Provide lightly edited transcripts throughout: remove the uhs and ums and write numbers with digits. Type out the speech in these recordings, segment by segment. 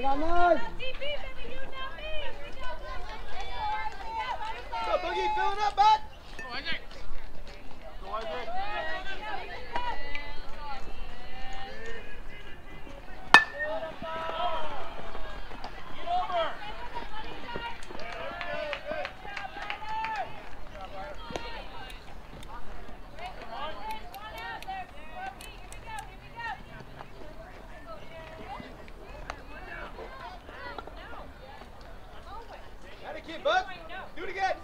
got nine. Go, Boogie, fill it up, bud. Go, Isaac. Go, Isaac. Get over. Got it, kid, bud. Do it again.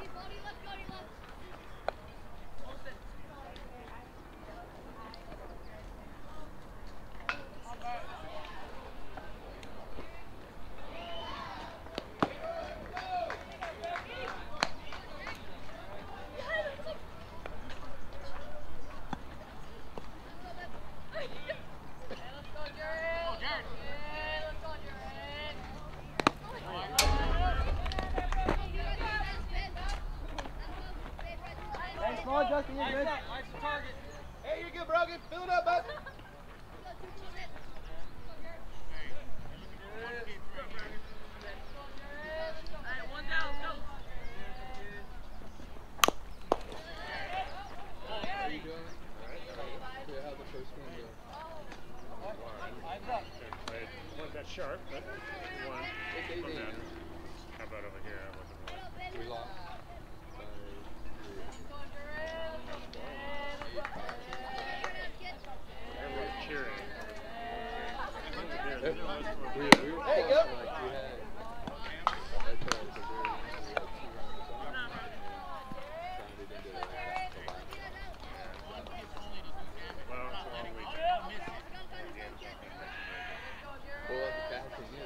Justin, you're good. Hey, you're good, Brogan. Fill it up, bud. One down, go. How you doing? Yeah, how'd the first one go? Wasn't that sharp, but one. It's 8-8. How about over here? I wasn't really. We lost. Everyone cheering. We were There you go. like, we had. That's what I was very. Well, it's a long weekend. Well, the bad thing is,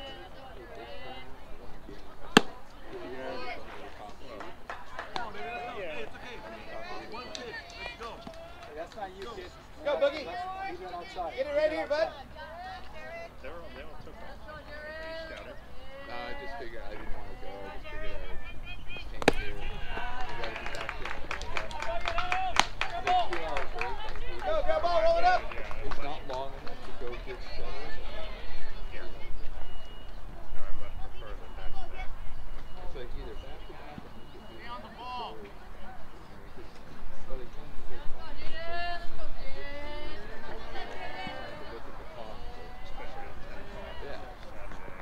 That's not you, kid. Go, Boogie. Leave that outside. Get it right here, bud. They all took off. You scouted. no, I just figured I didn't want to go. I just figured I came here. We got to be back in. It's 2 hours break. Go, grab ball, roll it up. It's not long enough to go get settled. Yeah. No, I much prefer the back to back. It's like either back to back or we could do Stay on the ball. By the time you get home, look at the clock. Especially on 10 o'clock. Yeah. Saturday.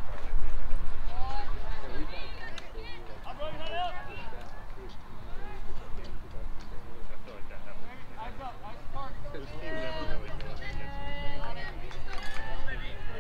And we've had times where we were like, I'm running up. push back the first 2 years or something, because I can go. I feel like that happens. This team never really goes and gets anything.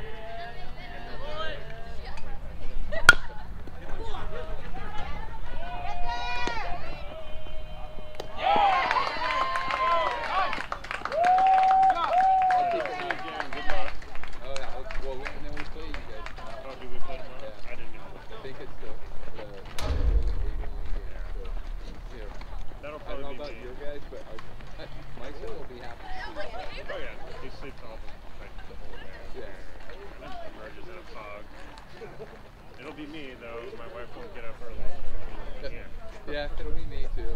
I'll take it. Again, good luck. Oh, yeah. Well, and then we play you guys. Oh, do we play tomorrow? Yeah. I didn't even look. I think it's the 8-1 game. So, yeah. That'll I don't know probably about be me. your guys, but my son will be happy to see that. Oh yeah, he sleeps all the whole day. Yeah. And emerges in a fog. It'll be me though. My wife won't get up early. Yeah. Yeah, it'll be me too.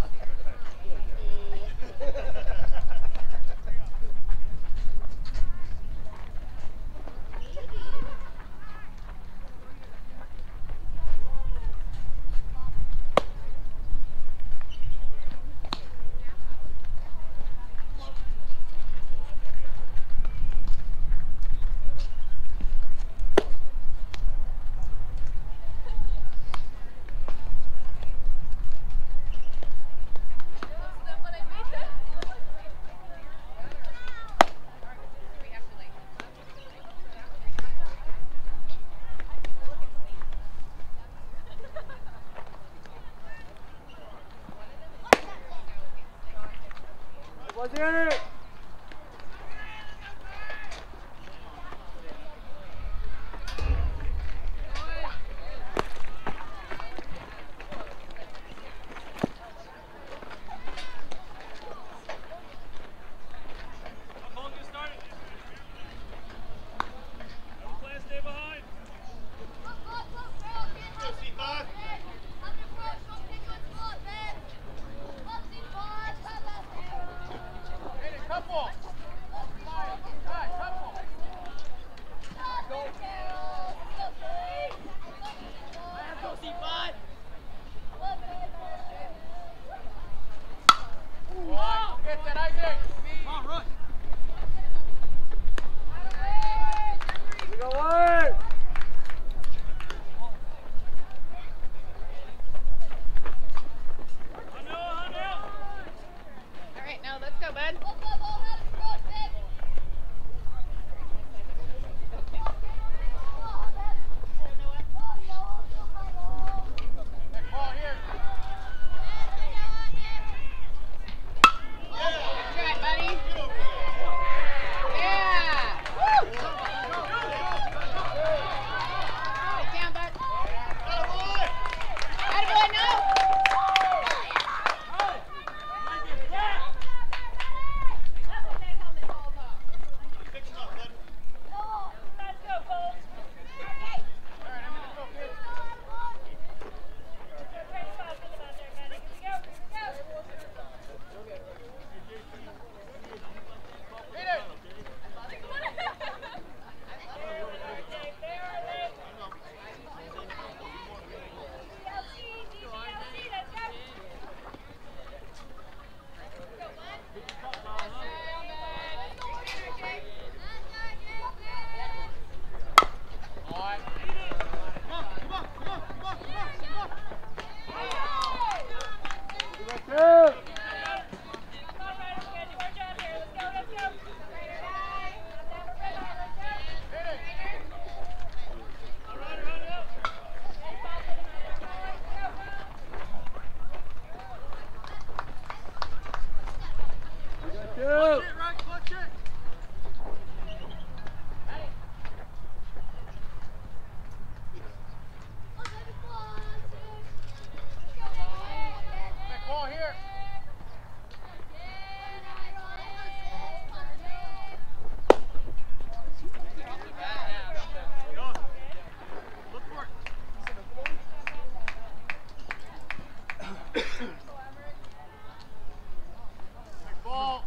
Was it? C5. Clutch it, right? Clutch it. Back wall here. Go. Look for it. Big ball.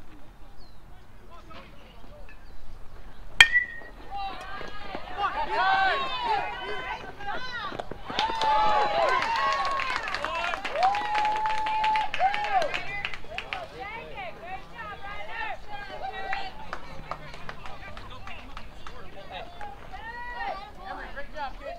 Great job, kid.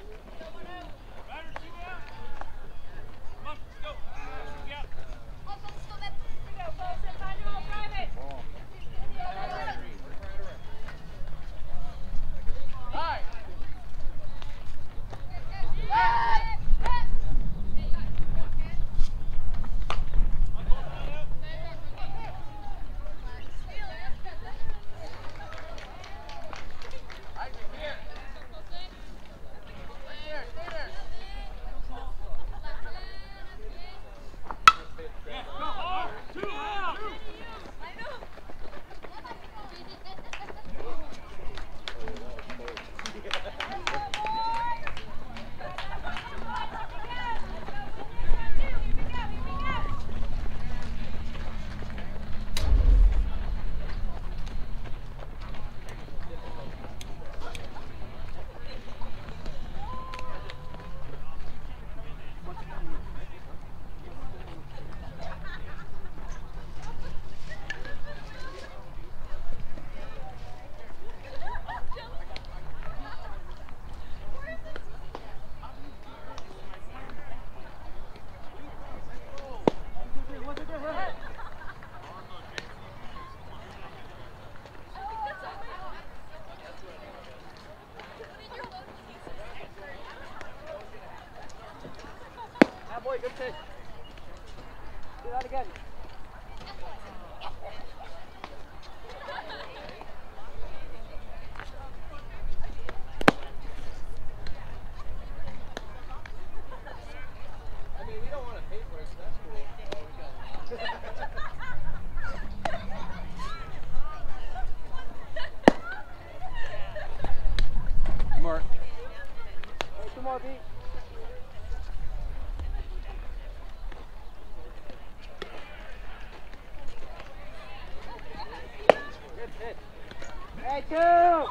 Boy, good pitch. Do that again. I mean, we don't want to pay for it, so that's cool. Mark. Hey, 2 more, B. Good hit. Hey, 2!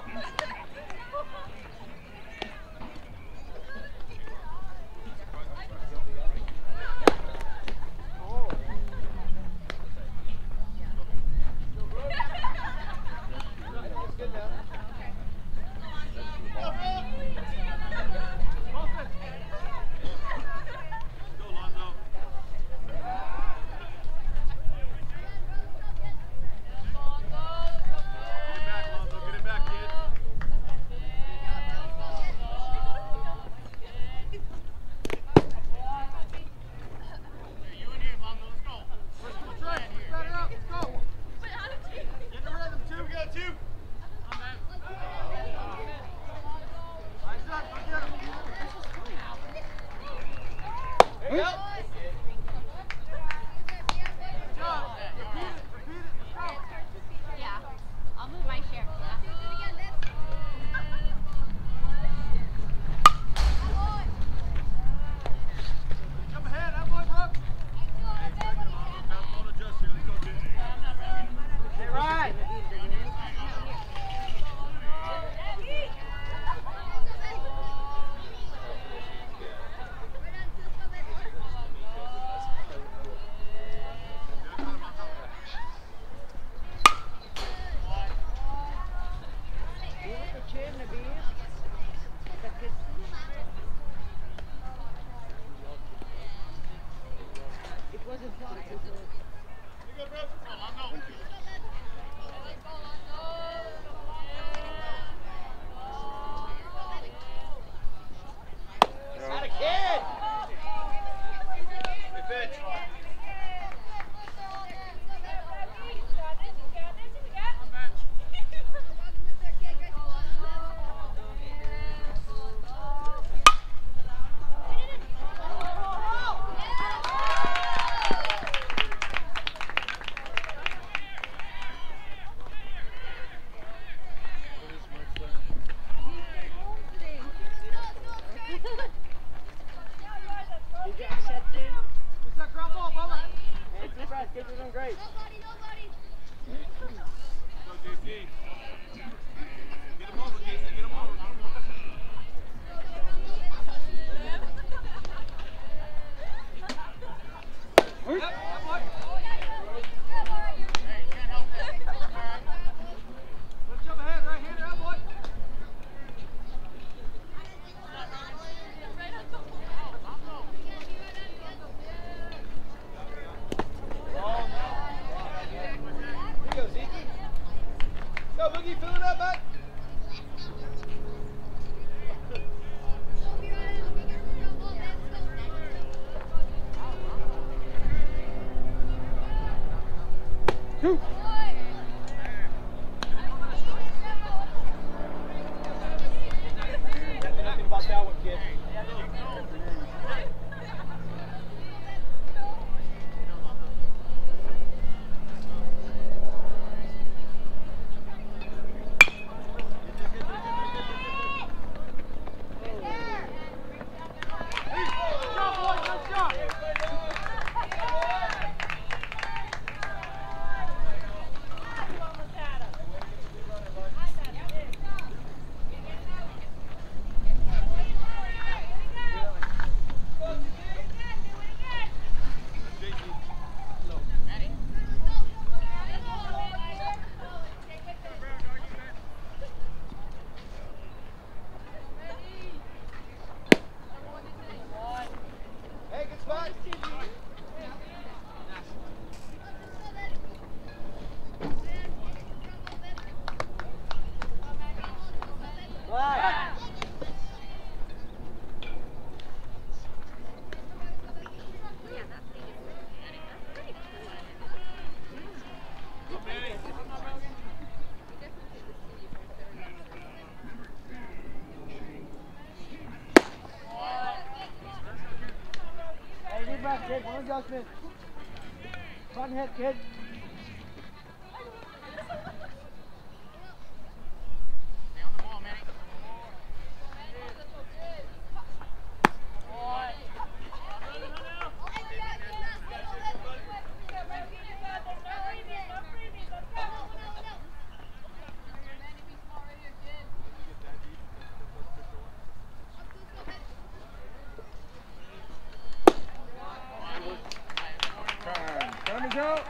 Get it back, kid. You in here, Lonzo. Let's go. Let's right. Set it up. Let's go. Get in the rhythm, 2. We got 2. I'm back. Nice up. Go get him. There you go. Good job. Repeat it. Repeat it. Let's go. Yeah, I'll move my share. Jump ahead. That boy, Brooke. Hey, second, Lonzo. Don't adjust here. Let's go get it. Hey, right. Not a kid. Good pitch. Hey, two breaths, kids are doing great. Go, JC. Get him over, JC. Get him over. Hey, can't help that. All right. Let's jump ahead, right hander, out, boy. Here you go, Zeke. Go, Boogie, fill it up, bud. Two. Nothing about that one, kid. Hey, good spot. Flag. Hey, deep breath, kid. One adjustment. Front hip, kid. Stay on the ball, Manny. Time is out.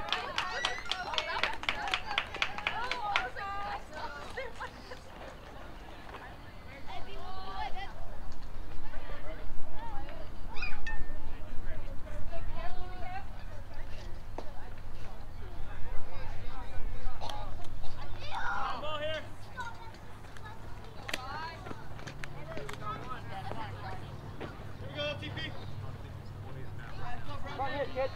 Here we go, TP. Front hip, kid.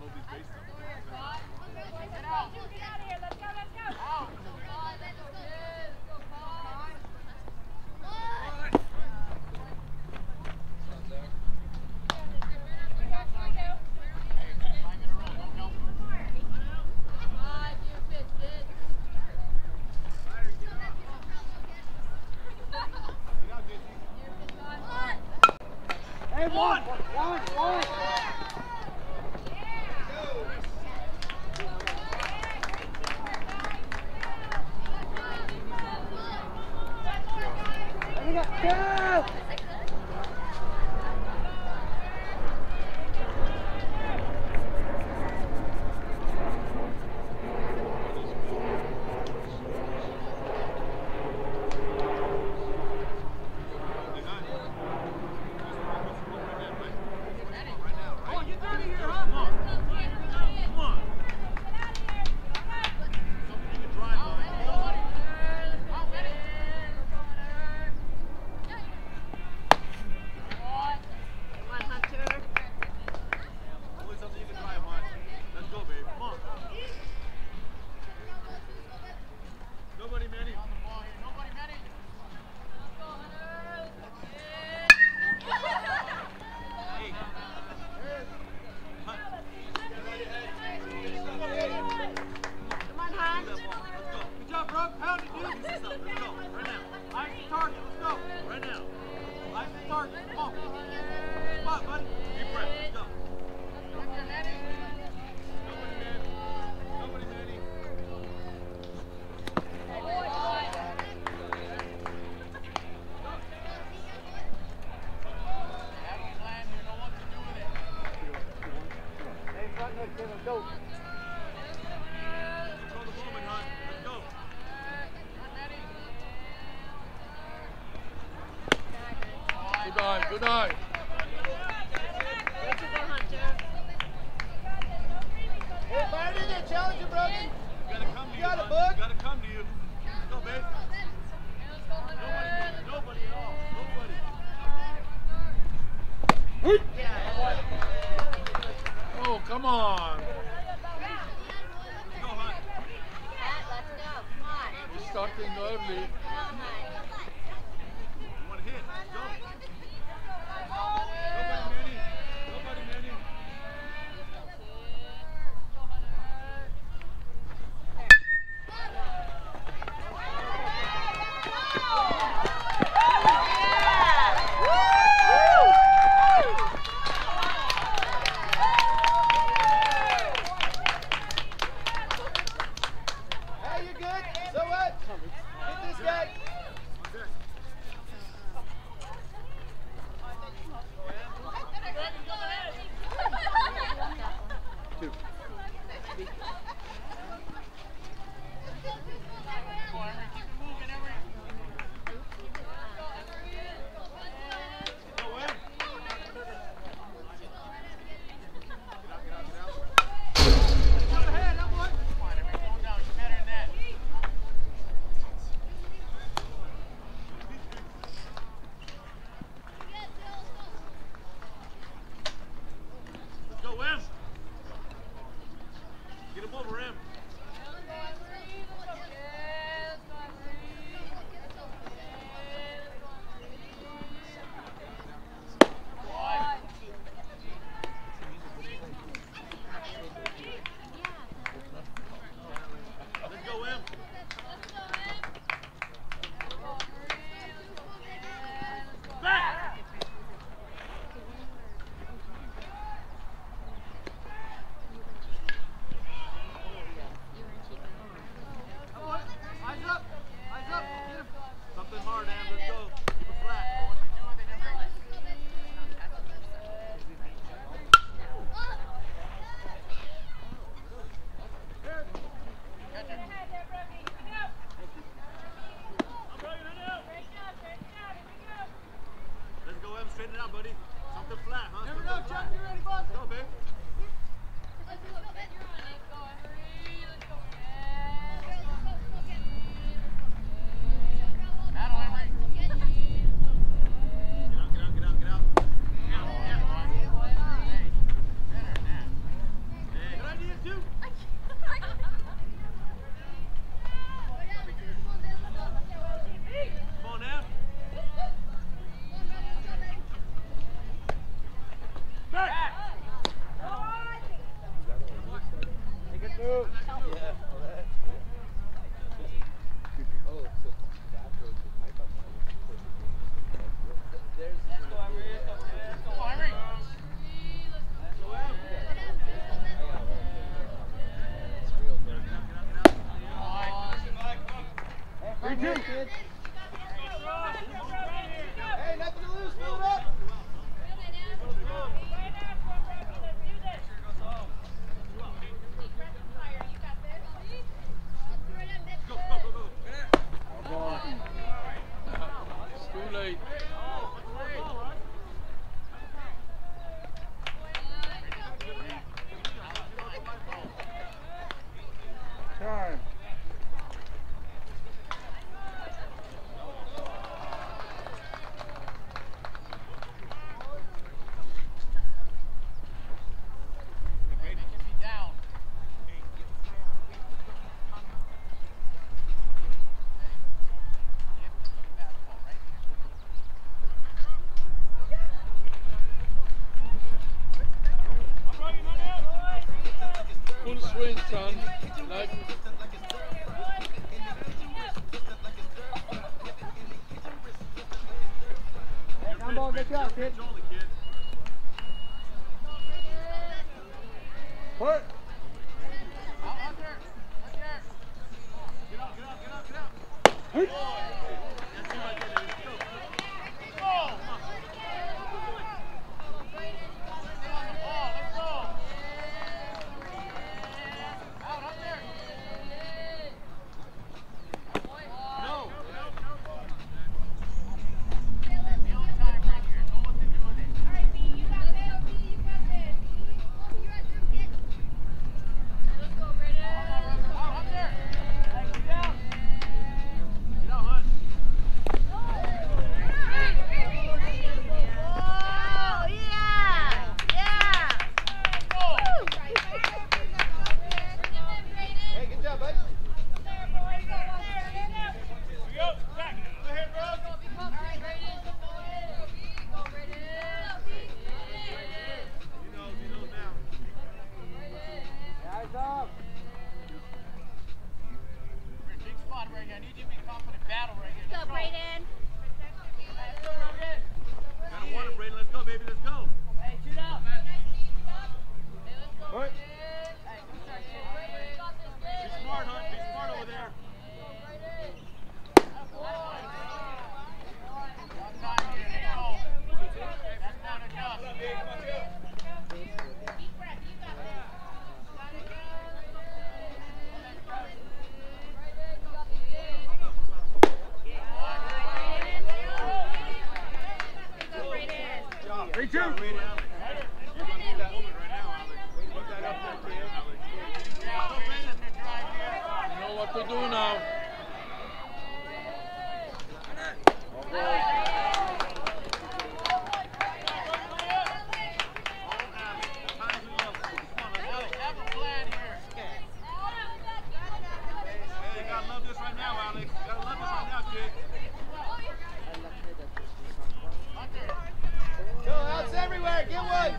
Hey, one. There we go. Go. ahead, kid. Let's go. Control the moment, hon. Let's go. Good eye, good eye. Hey, fire it in there. Challenge him, Brogan. Gotta come to you. Got it, hon. bud. Gotta come to you. Let's go, babe. Nobody at all. Nobody. Oh, come on. Let's go, hon. Let's go. Come on. We're starting early. Come on, hon. You want to hit? Let's go. Nobody, Manny. Nobody, Manny. Hey, you good? So what? Hit this guy. Two. Go, Em. Let's go, Em. Get him over, Em. Let's go, Em. Back! Eyes up. Eyes up. Get him. Something hard, Em. Let's go. Keep it flat. Let's go, Em. Straighten it out, buddy. Something flat, huh? Never know, Something Chuck. flat. You ready, bud? Let's go, babe. Get out. Hey. Good idea, too. Come on, Em. Back! Take a move. Yeah. Oh, so that goes to my cup. There's Hey, from here, kid. Hey, nothing to lose. Fill it up. It's too late. Time. Full swing, son. Like Hey, come on, get you out, kid. Pitch only, kid. put. Get out. Hey. That's it right there. Let's go. Come on. 22. Right now, Alex. Put that up there, kid. You know what to do now. Go, outs everywhere. Get one.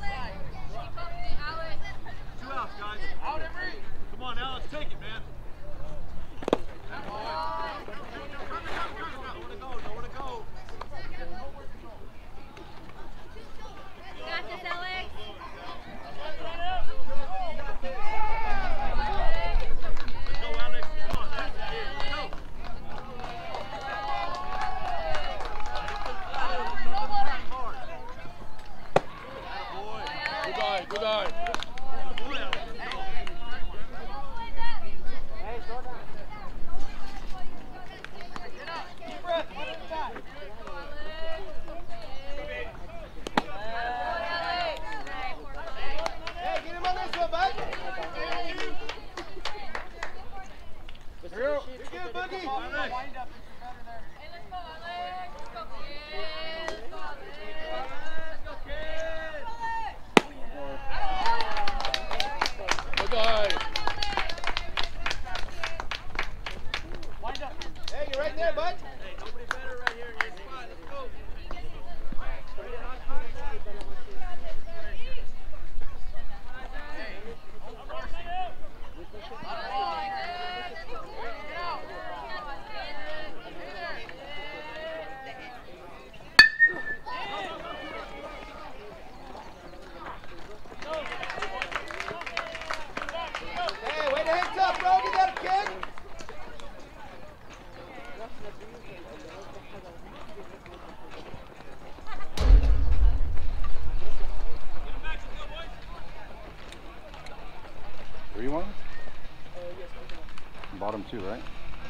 2 outs, guys. Out every. Come on, Alex, take it, man. Nowhere to go, nowhere to go. You got this, Alex? Let's go, Alex. Come on, that's it. Let's go. Good eye, good eye. Hey, slow down. Deep breath. One at a time. Hey, get him on this one, bud. You're good, Boogie. Wind up. It's better there. Good eye. Wind up. Hey, you're right there, bud. Hey, nobody better right here in your spot. Let's go. Hey, way to hit tough, bro. Get that kick. Where you want? Bottom 2, right?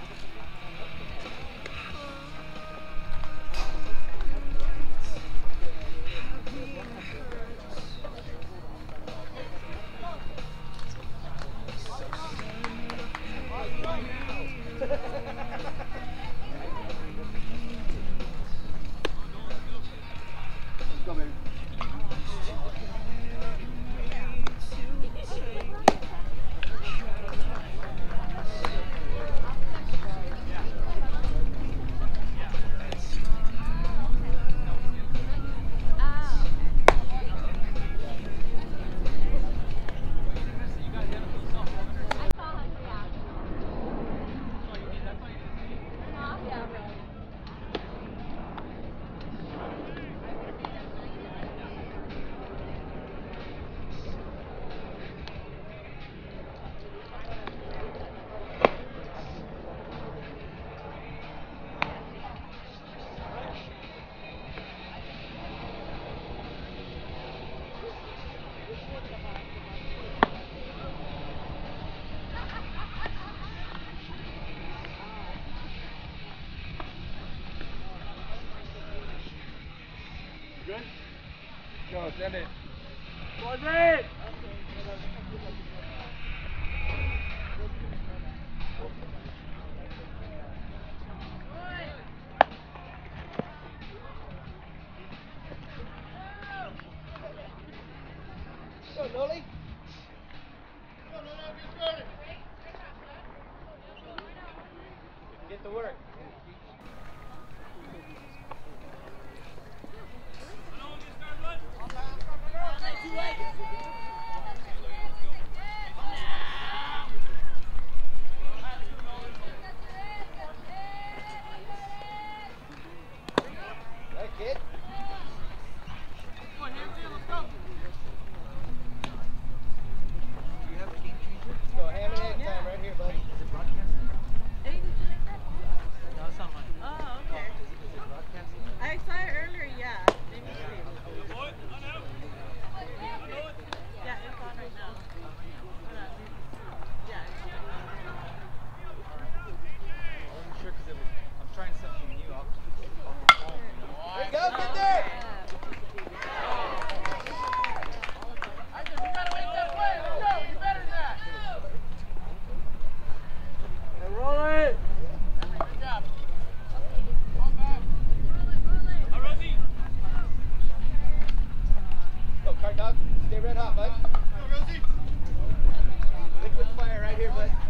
Let's go, baby. Good? Go, send it. Go, Noli. Get to work. Hey, kid. Let's go ham and egg time right here, buddy. shot, bud. Liquid fire right here, bud.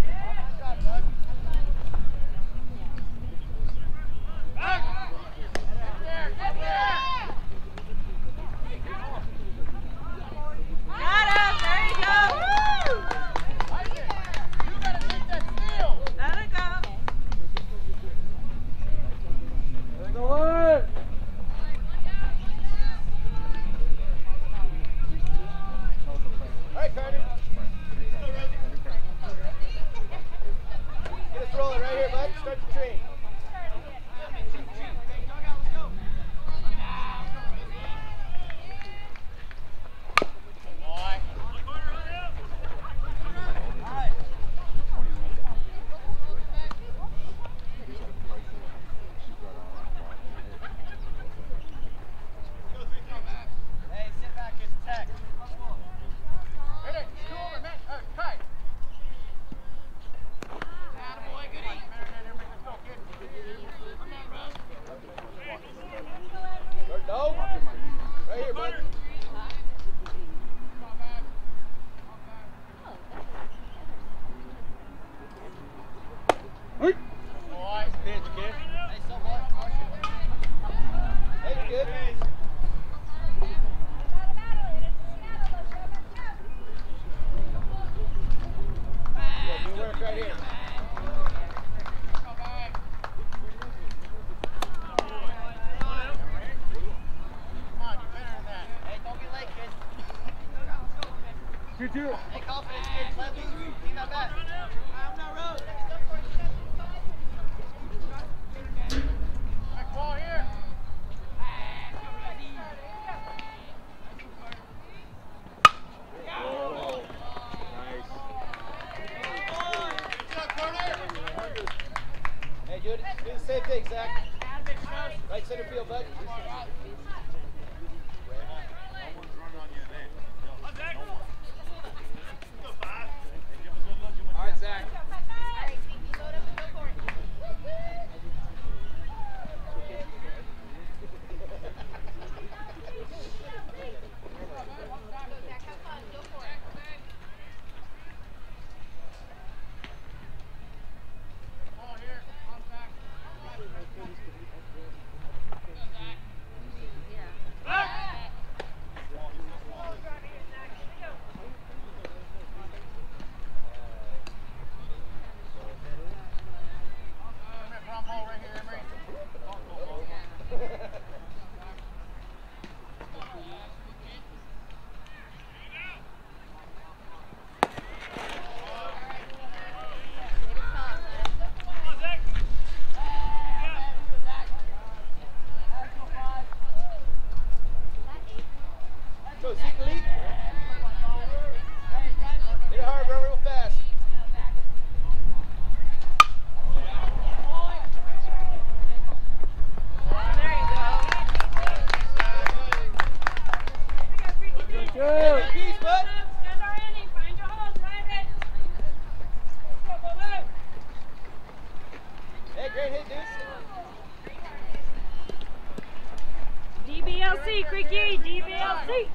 DBLC, Creaky, DBLC.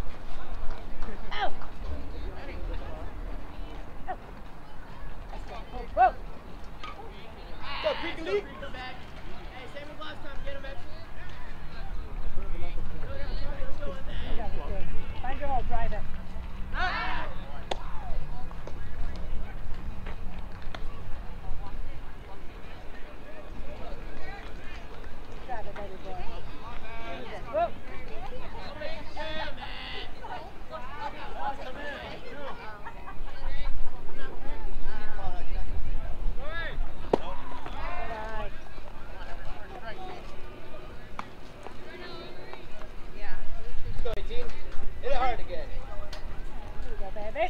Oh. Whoa. Go, Creaky Lee. Hey, same as last time. Get him, man. Find your hole, drive it. Drive it, baby boy. Whoa. Go, 18. Hit it hard again. Here you go, baby.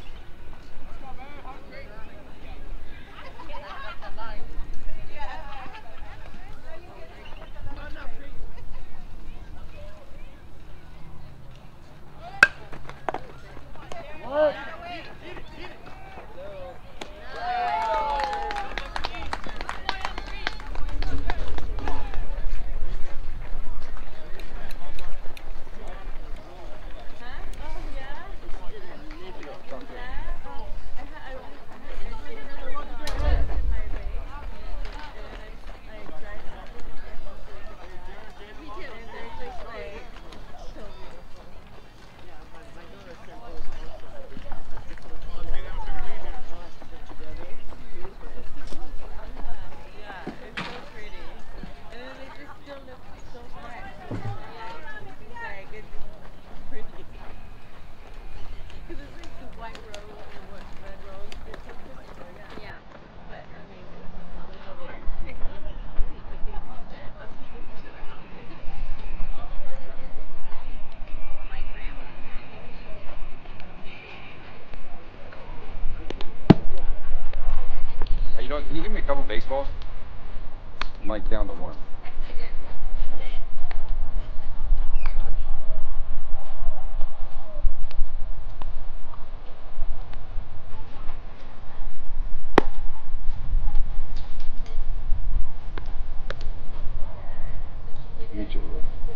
You know, can you give me a couple baseballs? I'm like down to one. Meet you.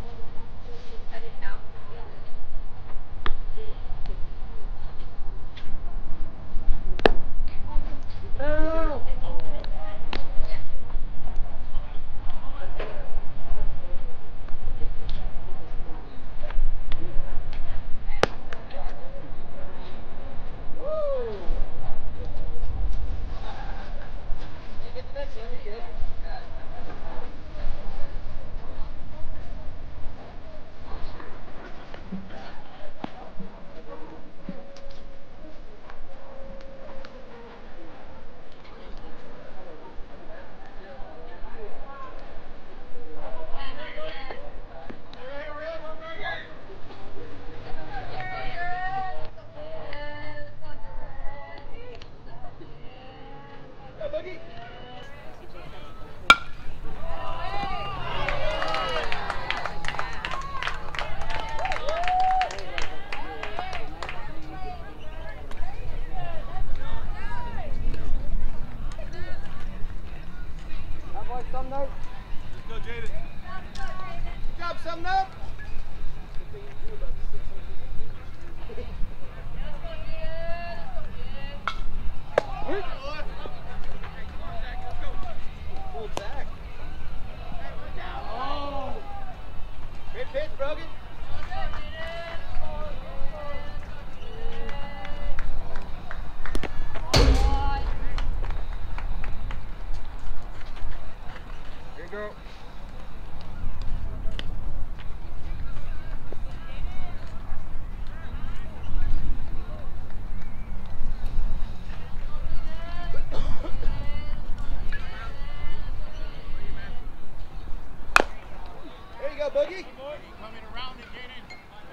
Boogie. Coming around and getting.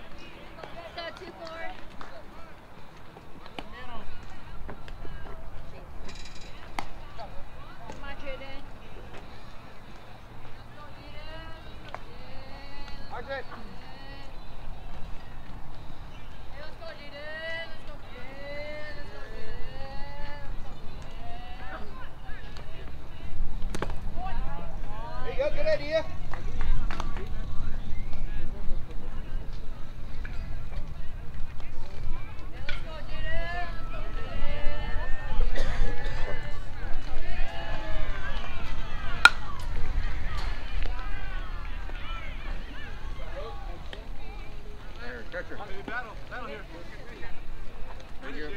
So 2-4. Come on, Jaden. Arjun. Let's go, Jaden. Let's go, Jaden. There you go, good idea. Battle here. Right here.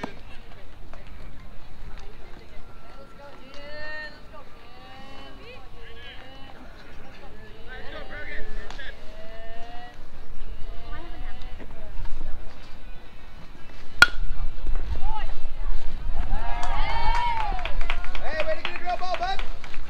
Hey, way to get a drill ball, bud.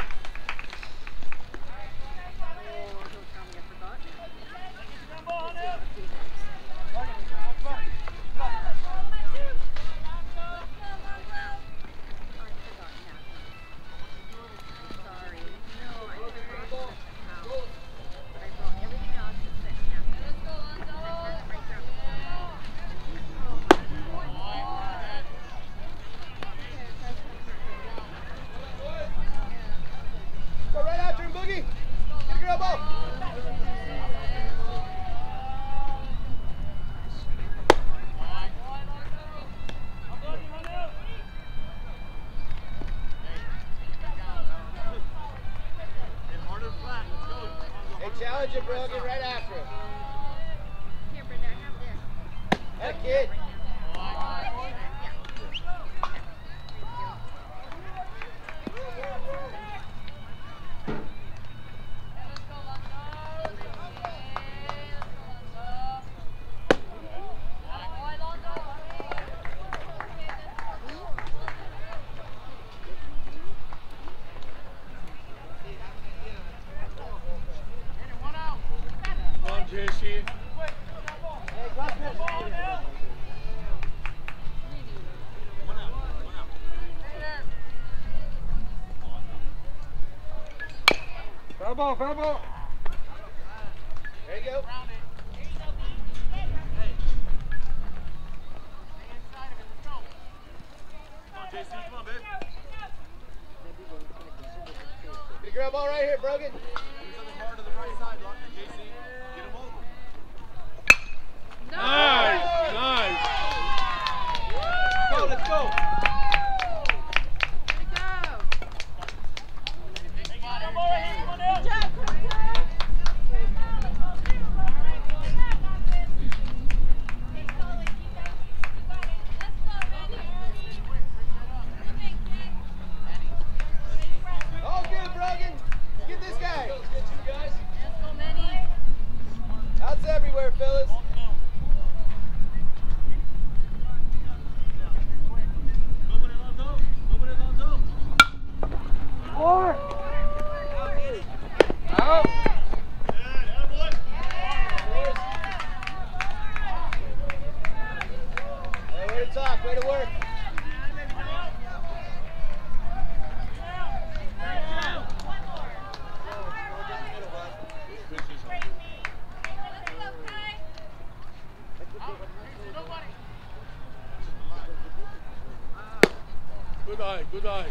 Go right after him, Boogie. Get a drill ball. Hey, challenge it, bro. Get right after him. Here, Brenda, have this. That kid. ball, foul ball. There you go. JC, come on, babe. Get a grab ball right here, Brogan. Do something hard to the right side, JC. Get him over. Nice, nice. Go, let's go. All good, Brogan. Get this guy. Outs everywhere, fellas. Four. Out. Hey, way to talk, way to work. Good eye, good eye.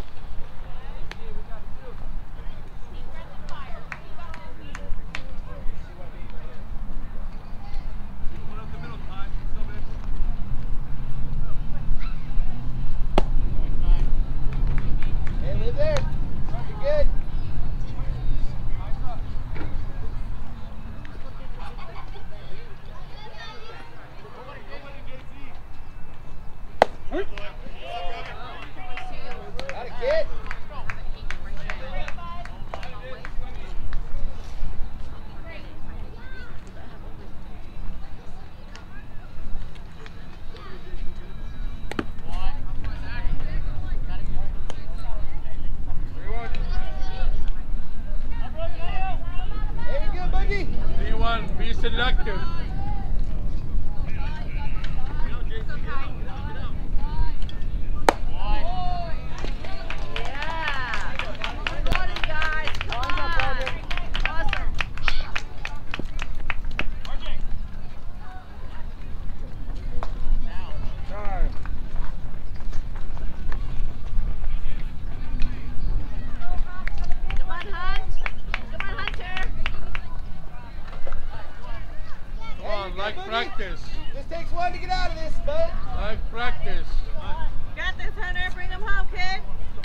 Hey, live there. You're good. Got a kid. There you go, Boogie. D1, be selective. Time. Come on, like Boogie. practice. Just takes one to get out of this, bud. Like practice. Got this, Hunter. Bring him home, kid.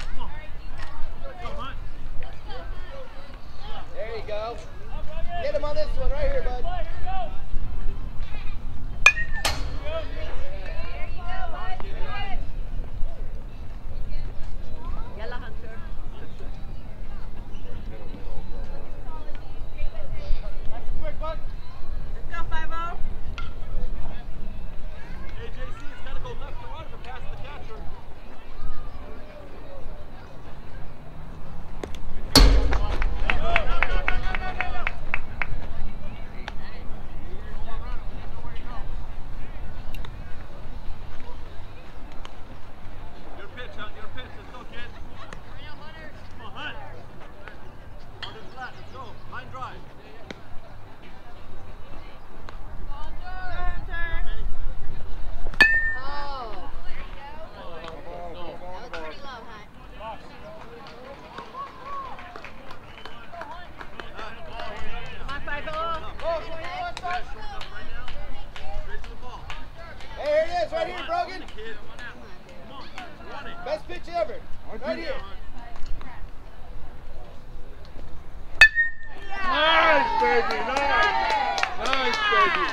There you go. Get him on this one right here, bud. Yalla, Hunter. Quick, bud. Let's go, 5-0. Hey, JC, it's got to go left to right if it passes the catcher. Your pitch, Hunt, your pitch. Let's go, kid. Come on, Hunt. On this flat, let's go. Line drive. Hey, here it is, right here, Brogan. Best pitch ever. Right here. Nice, baby, nice. Nice, baby.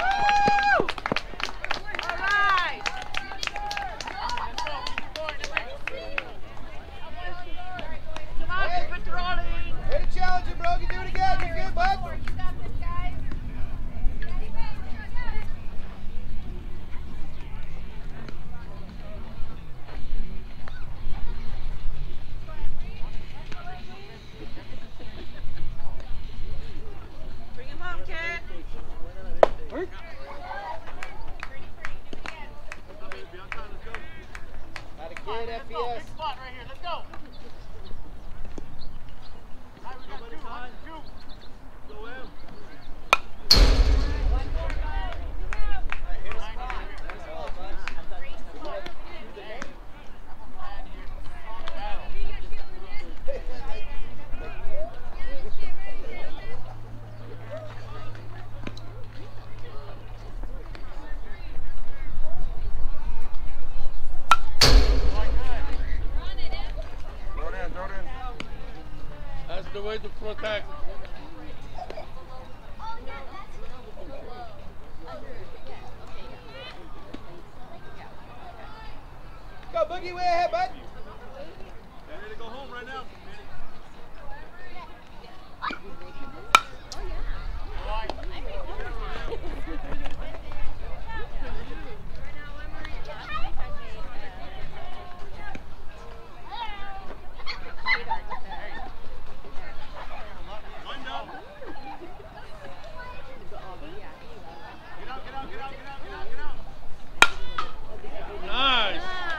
Way to challenge him, Brogan. Do it again. You're good, bud. Bring him home, kid. Got a kid, FBS. Spot right here, let's go. That's the way to protect. Go, Boogie, way ahead, bud. They're ready to go home right now. Nice.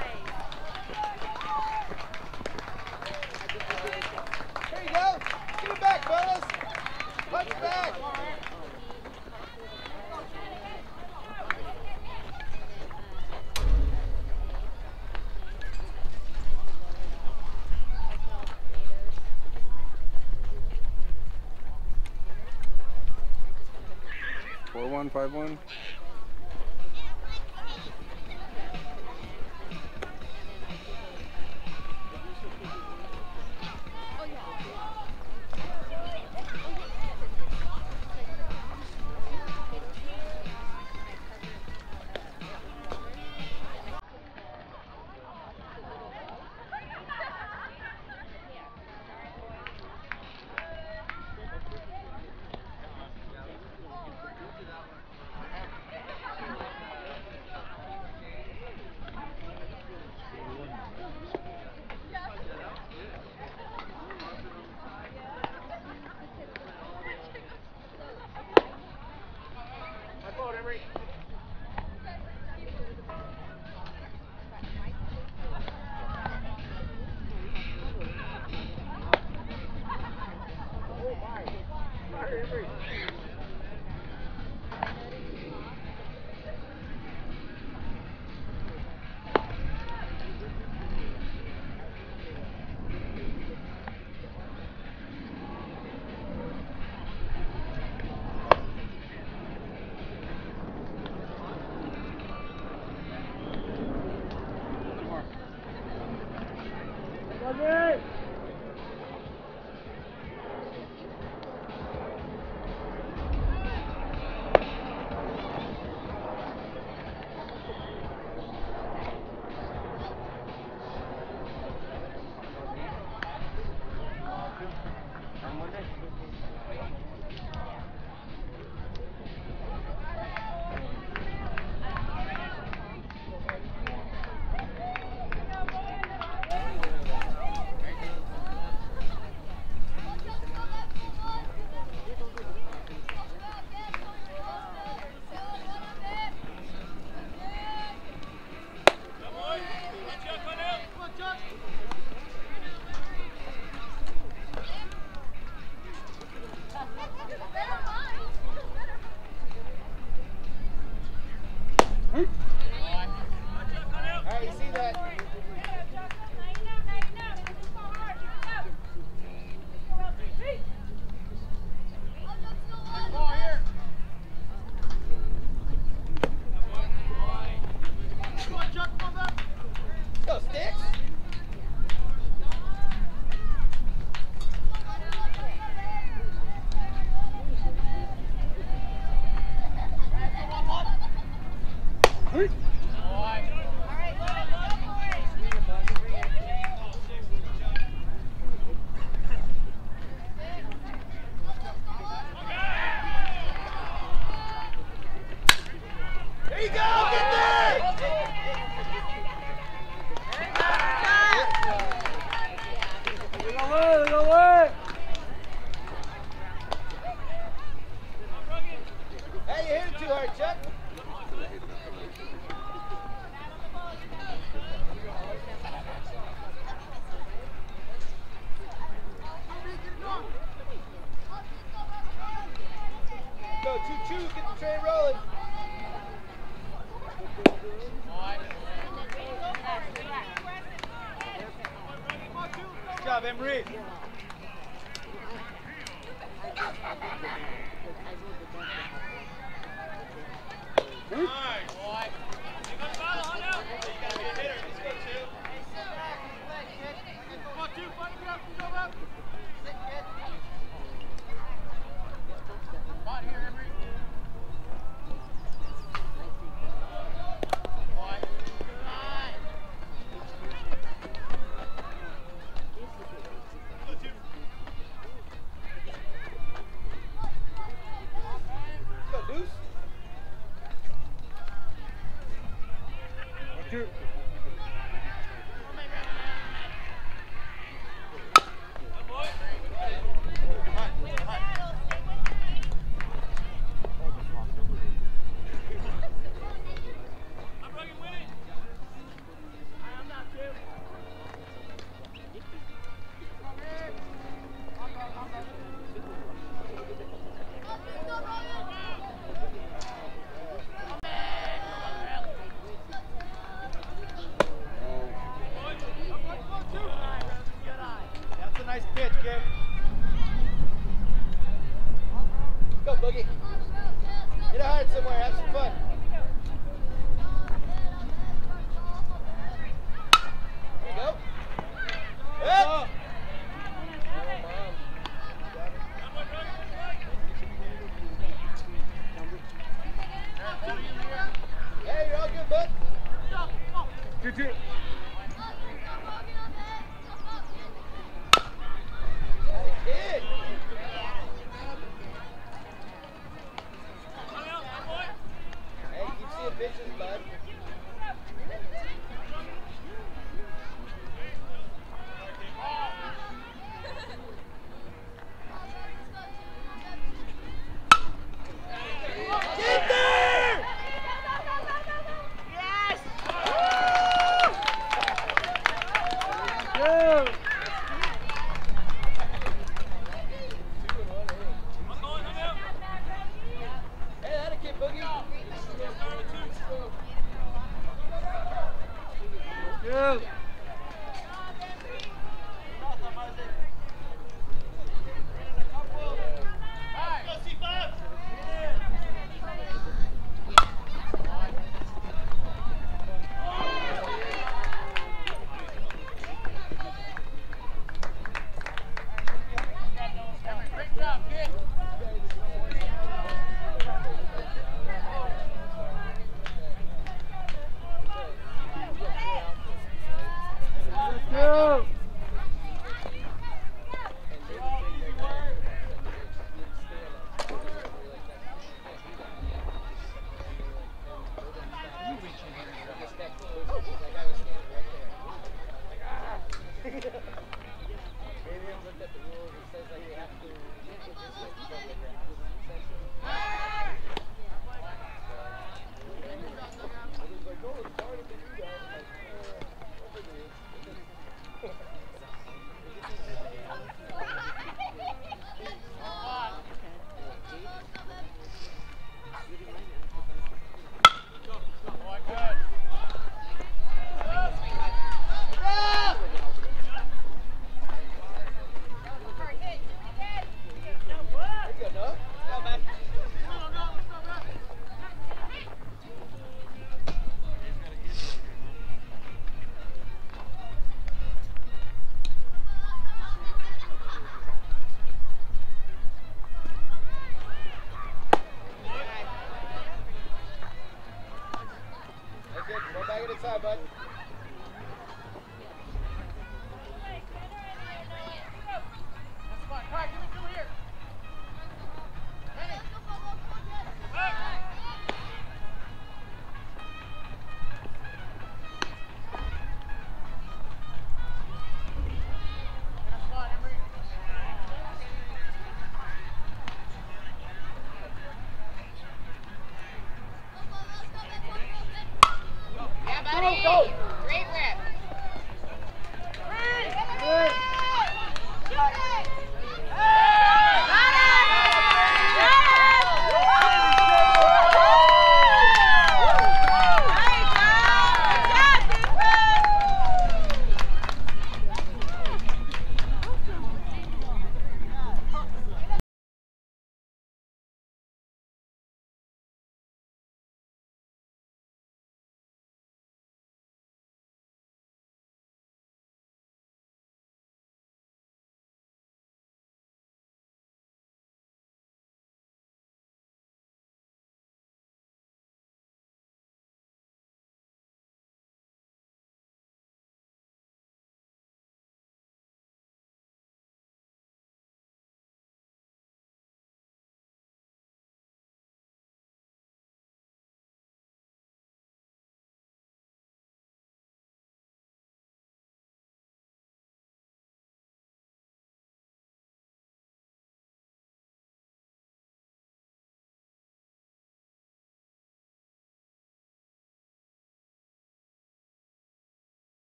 There you go. Give it back, fellas. Punch back. 4-1, 5-1. There you go, get there! Chew, get the train rolling. Good job, Emery. Nice. Boy. You got the ball, hold out. You got to be a hitter. Let's go, Chew. Come on, Chew. Find him up. Go up. Spot here, Emery. Boy. Go, Chew. Let's go, Deuce. Two. That's a nice pitch, Kim. Go, Boogie. Get a hard somewhere. Have some fun. There you go. Up. Hey, you're all good, bud. Two. Kid. Hey, you keep seeing pitches, bud. Get there! Two. Hey, that a kid, Boogie. Two. Great job, kid. Two. Boy, good. That's it. One bag at a time, bud. That's fine. All right, give me two here. Ready? Hey. Get a spot, Emery. Yeah, buddy. Great rip. Got it!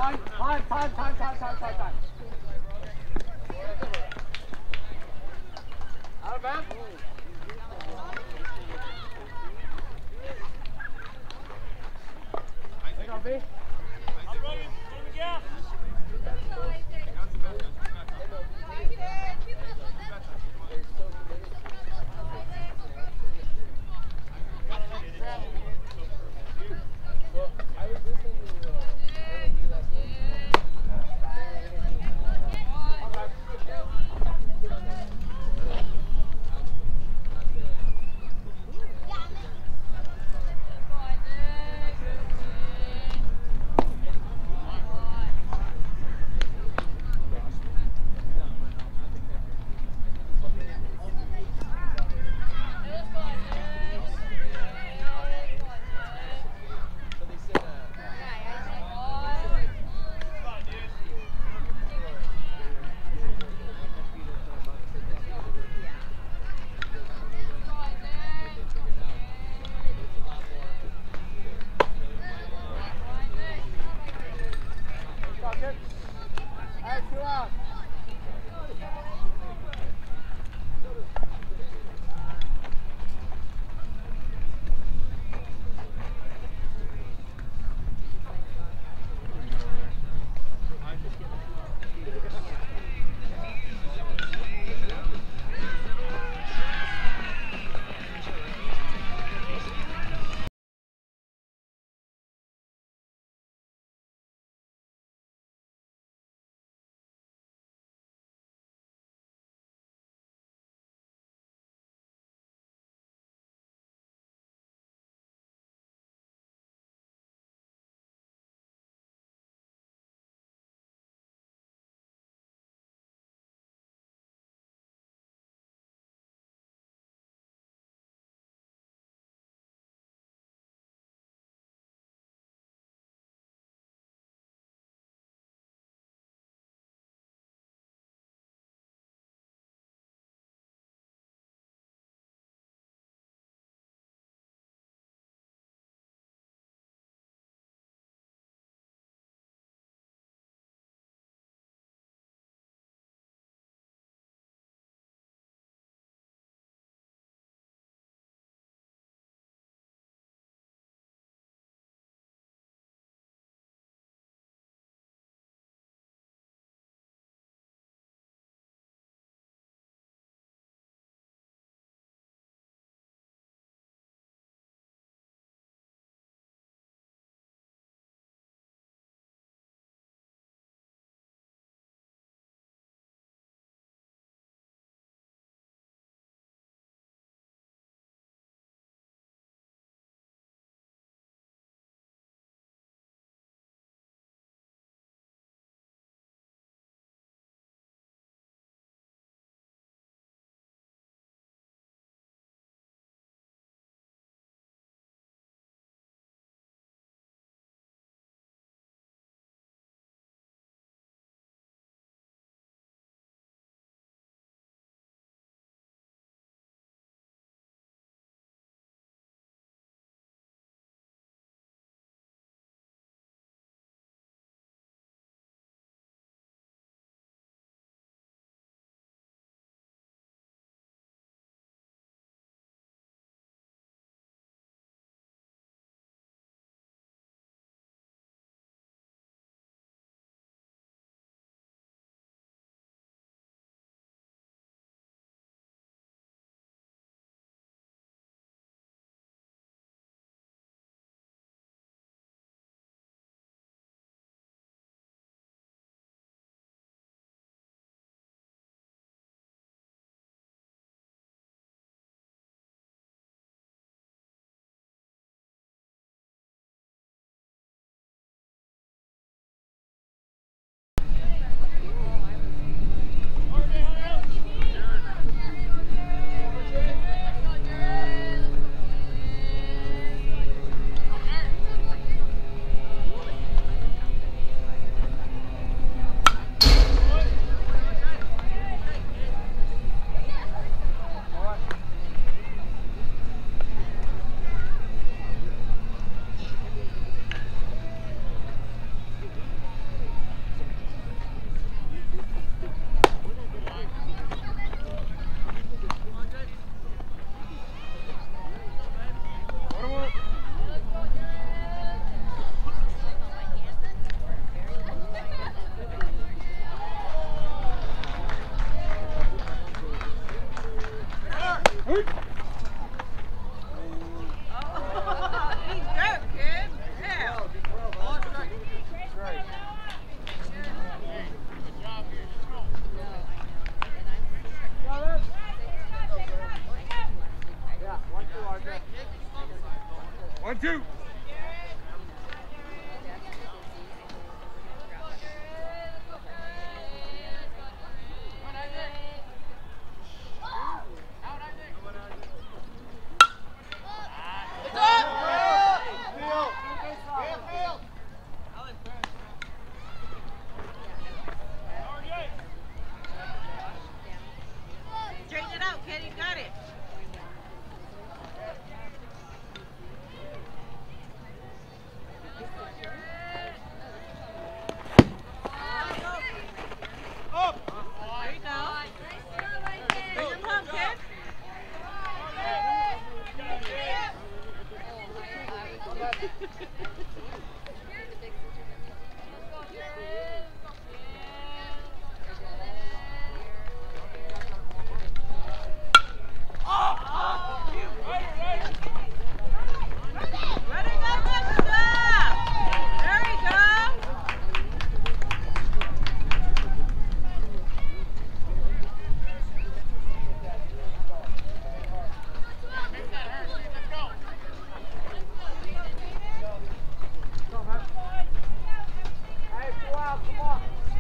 Time. Out of bounds. Take on B. I'm running. Let me get. 2. Straighten it out, kid. You got it. There you go. Bring him home, kid. Let it go, Mexico! There you go. Hey, 2 out, come on.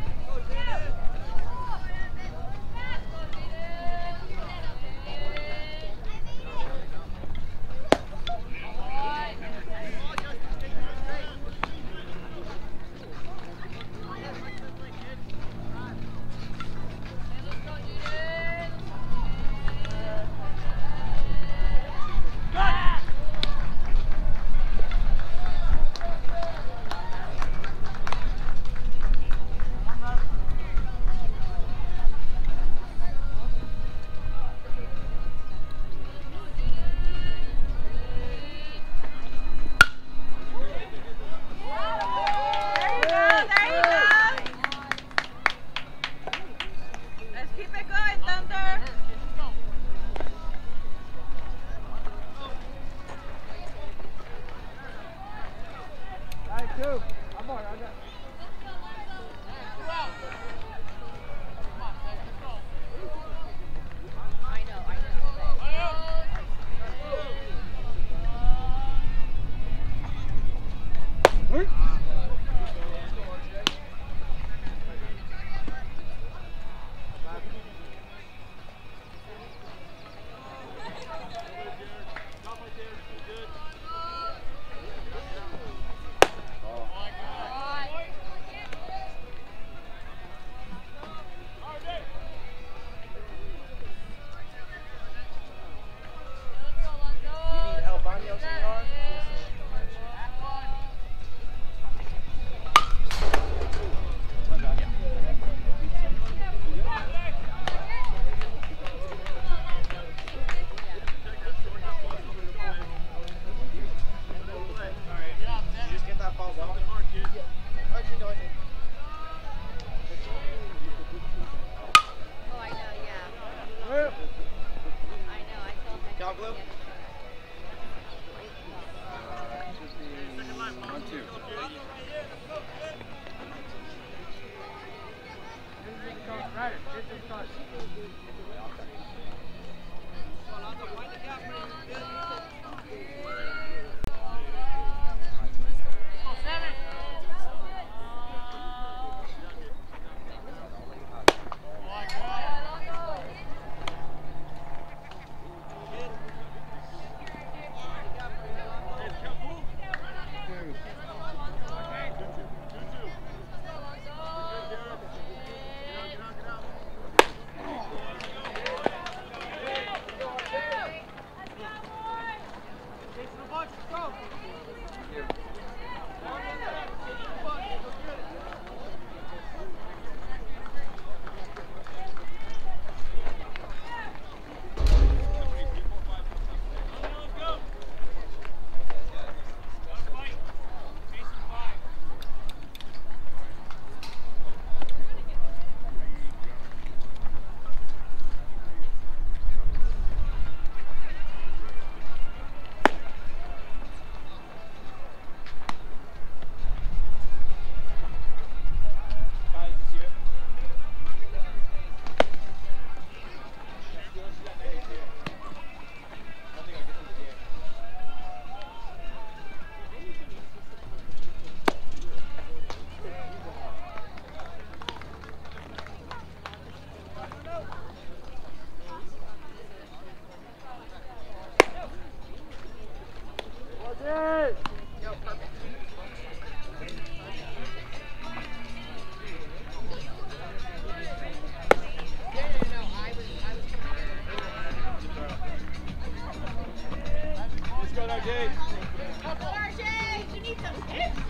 There you go. Let's keep it going, Thunder. Hey, 2. I'm on. I got.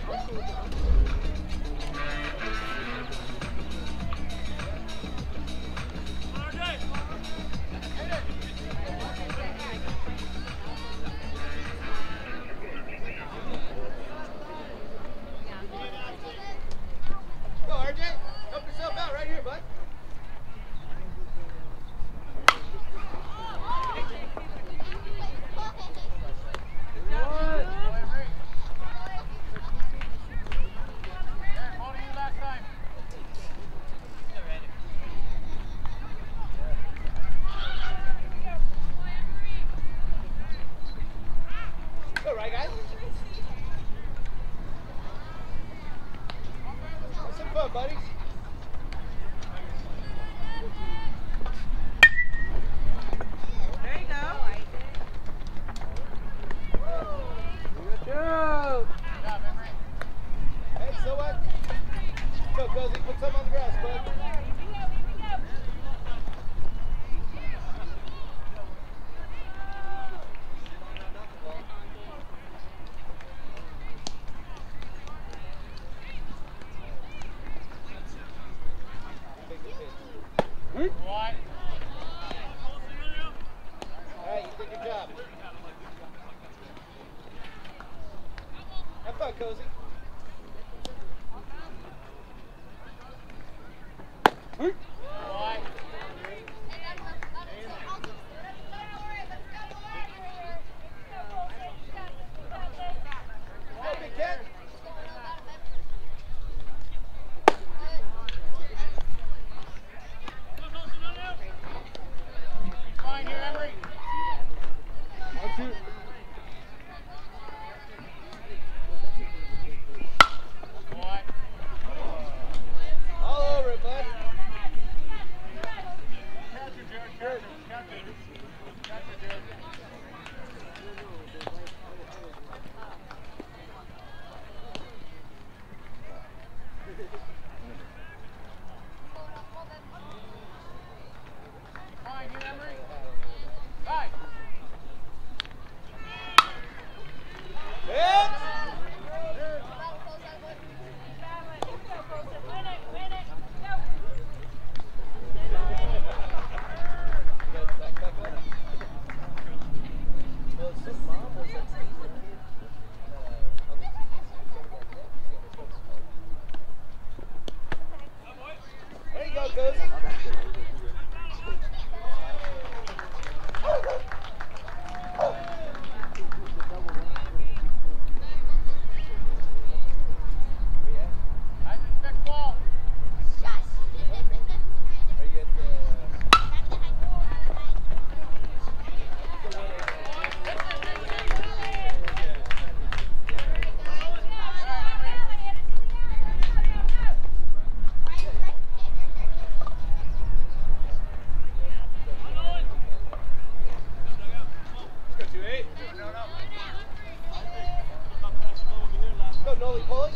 Go, RJ. Help yourself out right here, bud. Go, right, guys. Have some fun, buddies. There you go. Hey, so what? Go, Cozy. Put some on the grass, bud. Alright, you did your job. Have fun, Cozy. Go, Big Cat. Fine here, Emery. Boy. All over it, bud. Catcher, Jared. Catcher, Jared. Fine here, Emery. Right. Hit! There you go, Cozy. I suspect ball. Are you at the... Let's go, 2-8. Go, Noli Poly.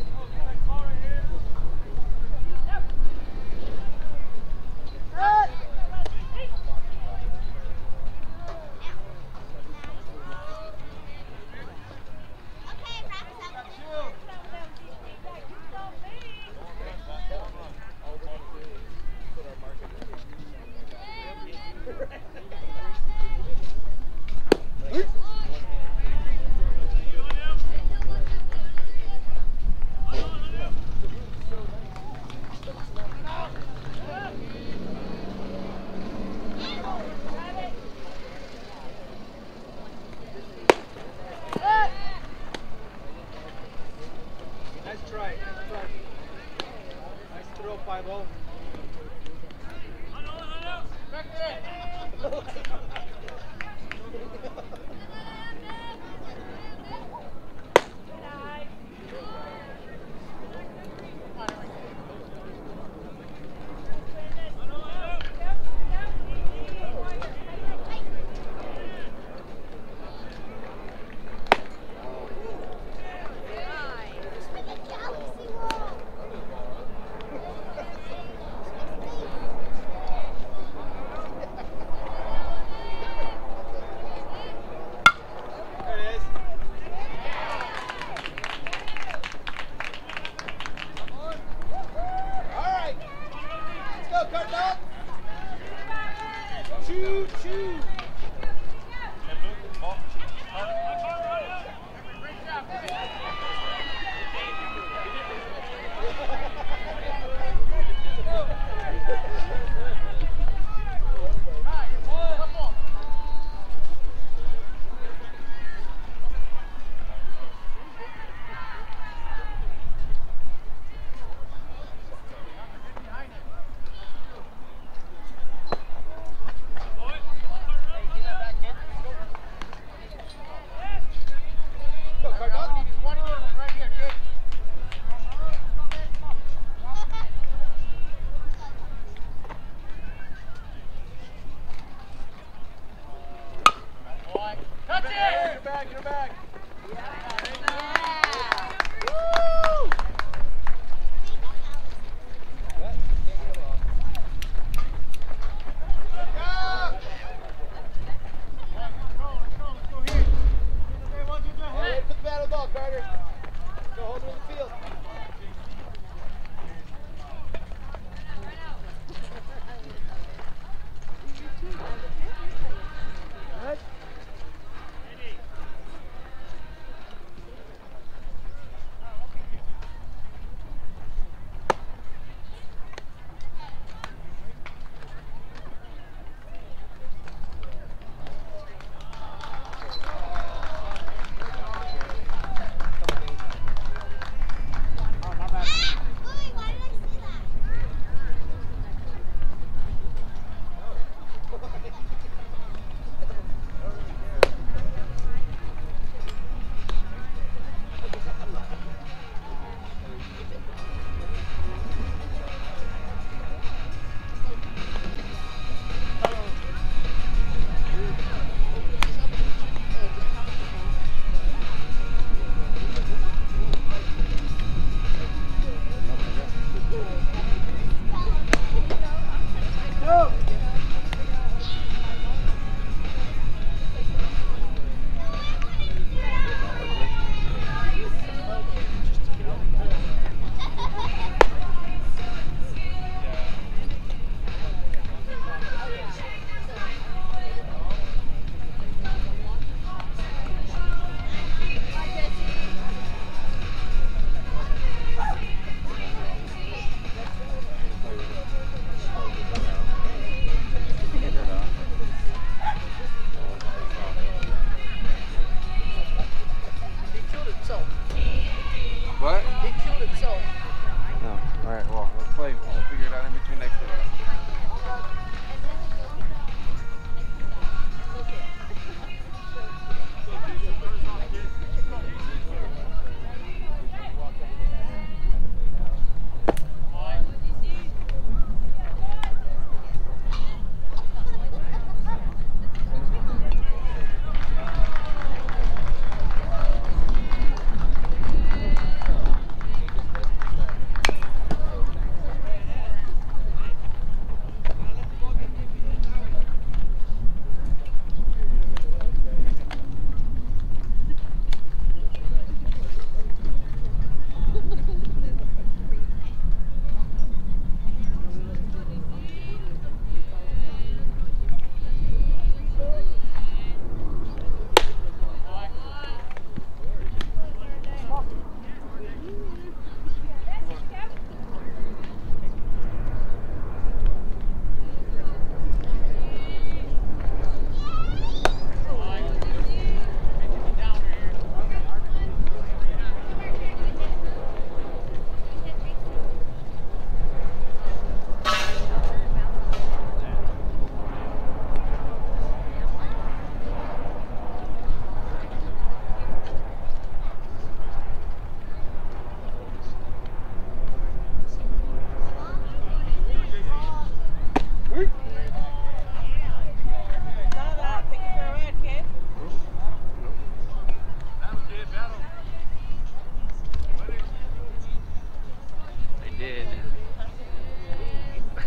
Nice try. Nice throw, 5-0.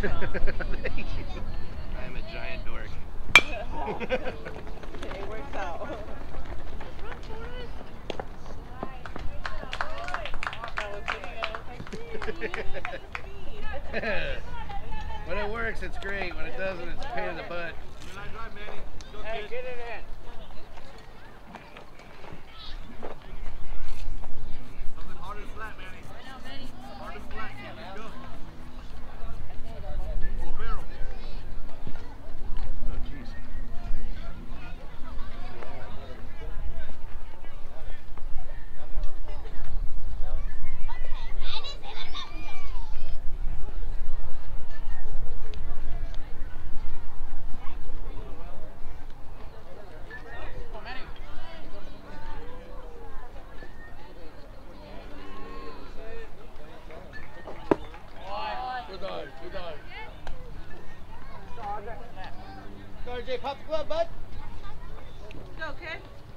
I'm a giant dork. It works out. When it works, it's great. When it doesn't, it's a pain in the butt. Hey, get it in. Something hard and flat, Manny. Hard and flat. Let's go. Full barrel. Oh, jeez. Go, RJ, pop the glove, bud. Go, kid.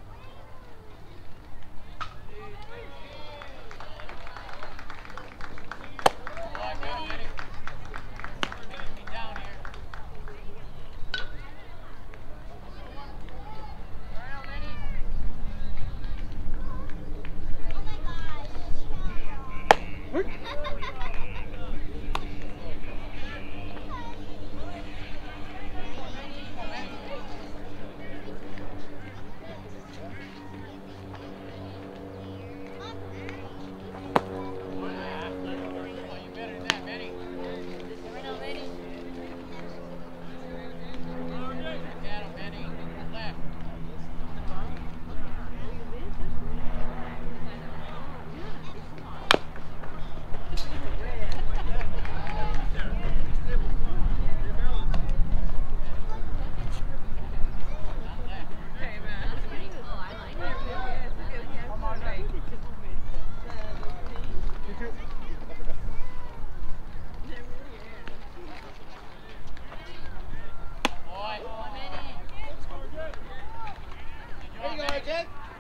There you go, RJ.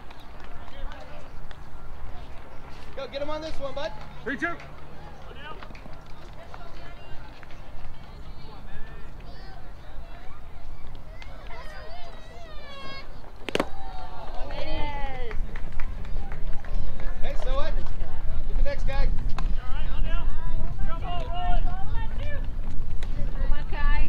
Go, get him on this one, bud. 3-2. Hey, so what? Get the next guy. Come on, Kai.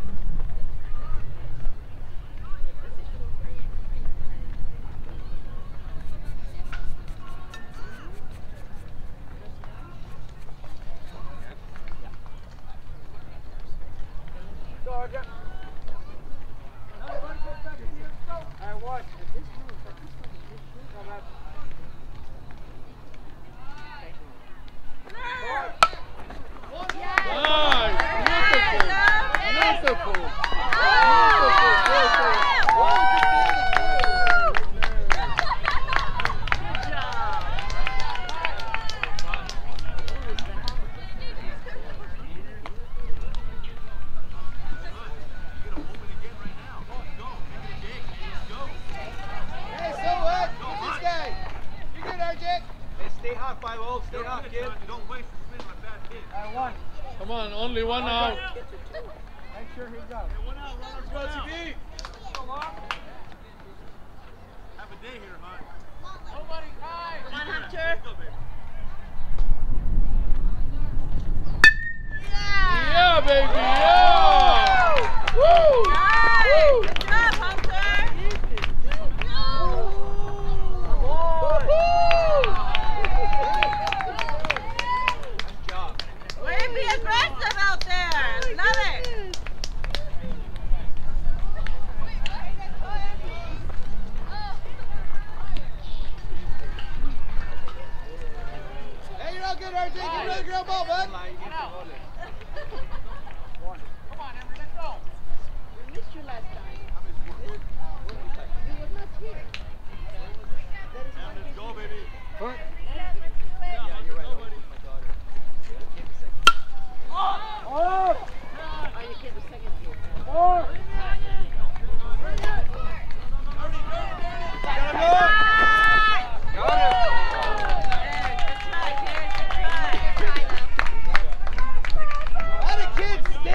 Hey, so what? Get this guy. You're good, RJ. Hey, stay hot, 5-0. Stay hot, kid. Don't waste the spin on a bad hit. Come on, only one out. Make sure he goes. Hey, one out, runners, Go, one out. TV. Have a day here, Hunt. Nobody, Kai. Come on, Hunter. Let's go, baby. Yeah, baby, yeah! Woo! Nice! Good job, Hunter! Good job. Way to be aggressive out there! Love it! Hey, you're all good, RJ. Get another ground ball, bud. Come on, Emery, let's go. We missed you last time. You was not here. That is Sam, one let's go, baby. Foot. Yeah, you're right. Nobody. Oh! Oh, you get the second field. Four! How do kids stay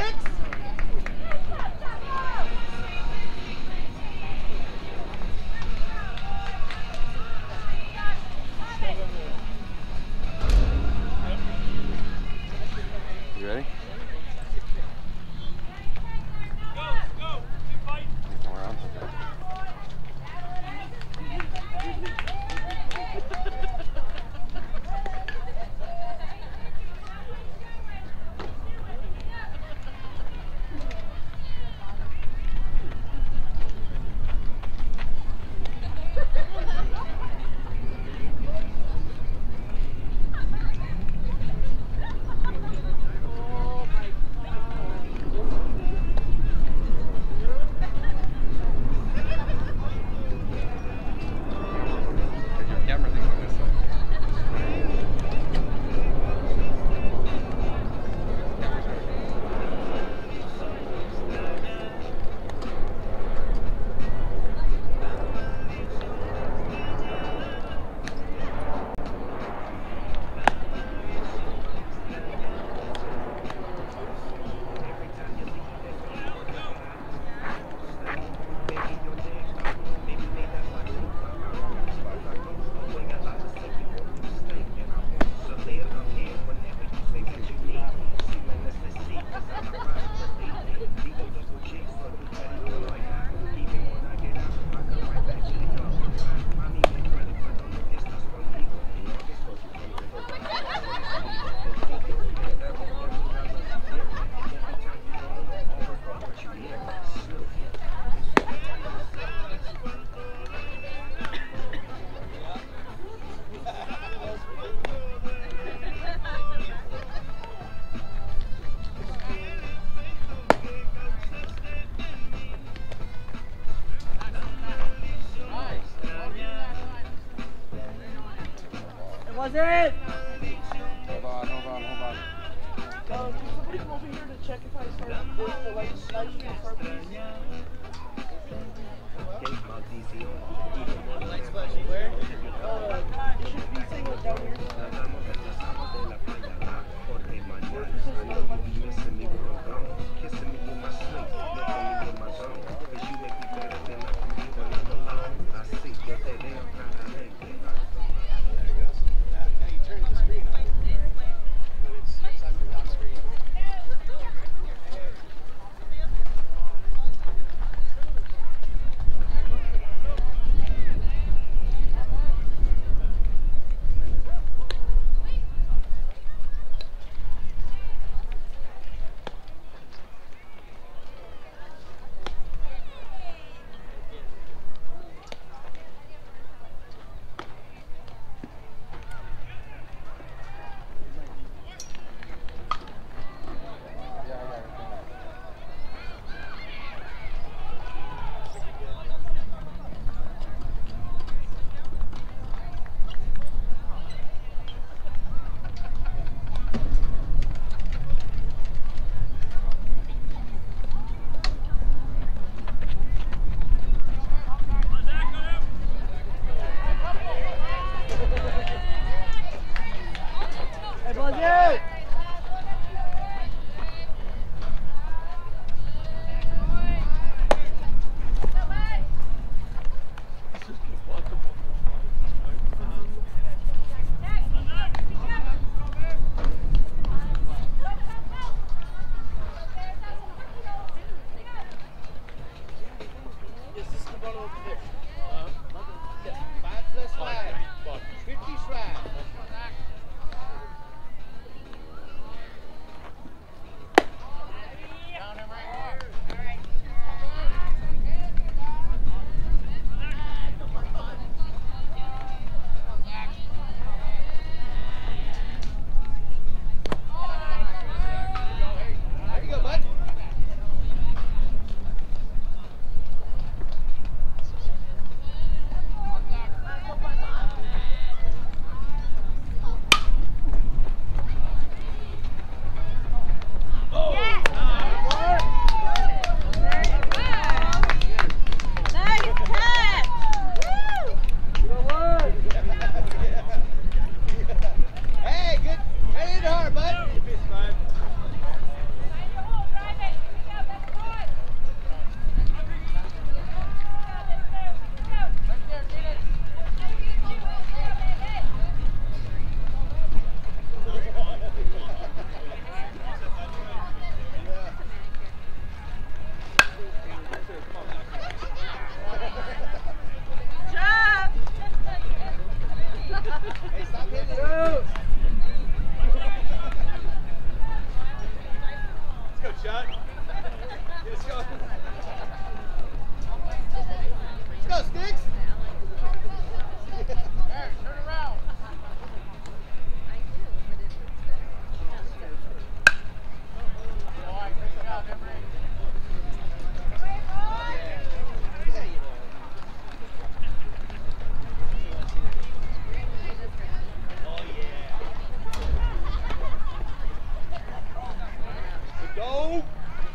Buzzard! Hold on. Can somebody come over here to check if I start the light stream start, please? Light flashing where? It should be saying it down here. Now you turn the screen on. But it's on your lock screen. Hey, Buzzard! Yes, this is the bottom of the fish. 5 plus 5. 50 slide. There you go, bud. Hey, good. Hey, hit hard, bud. Hey, stop hitting it. Let's go, Chuck. Let's go. Let's go, Sticks. There, turn around. All right, good job, Emery. Yeah, you know. Oh, yeah. Go.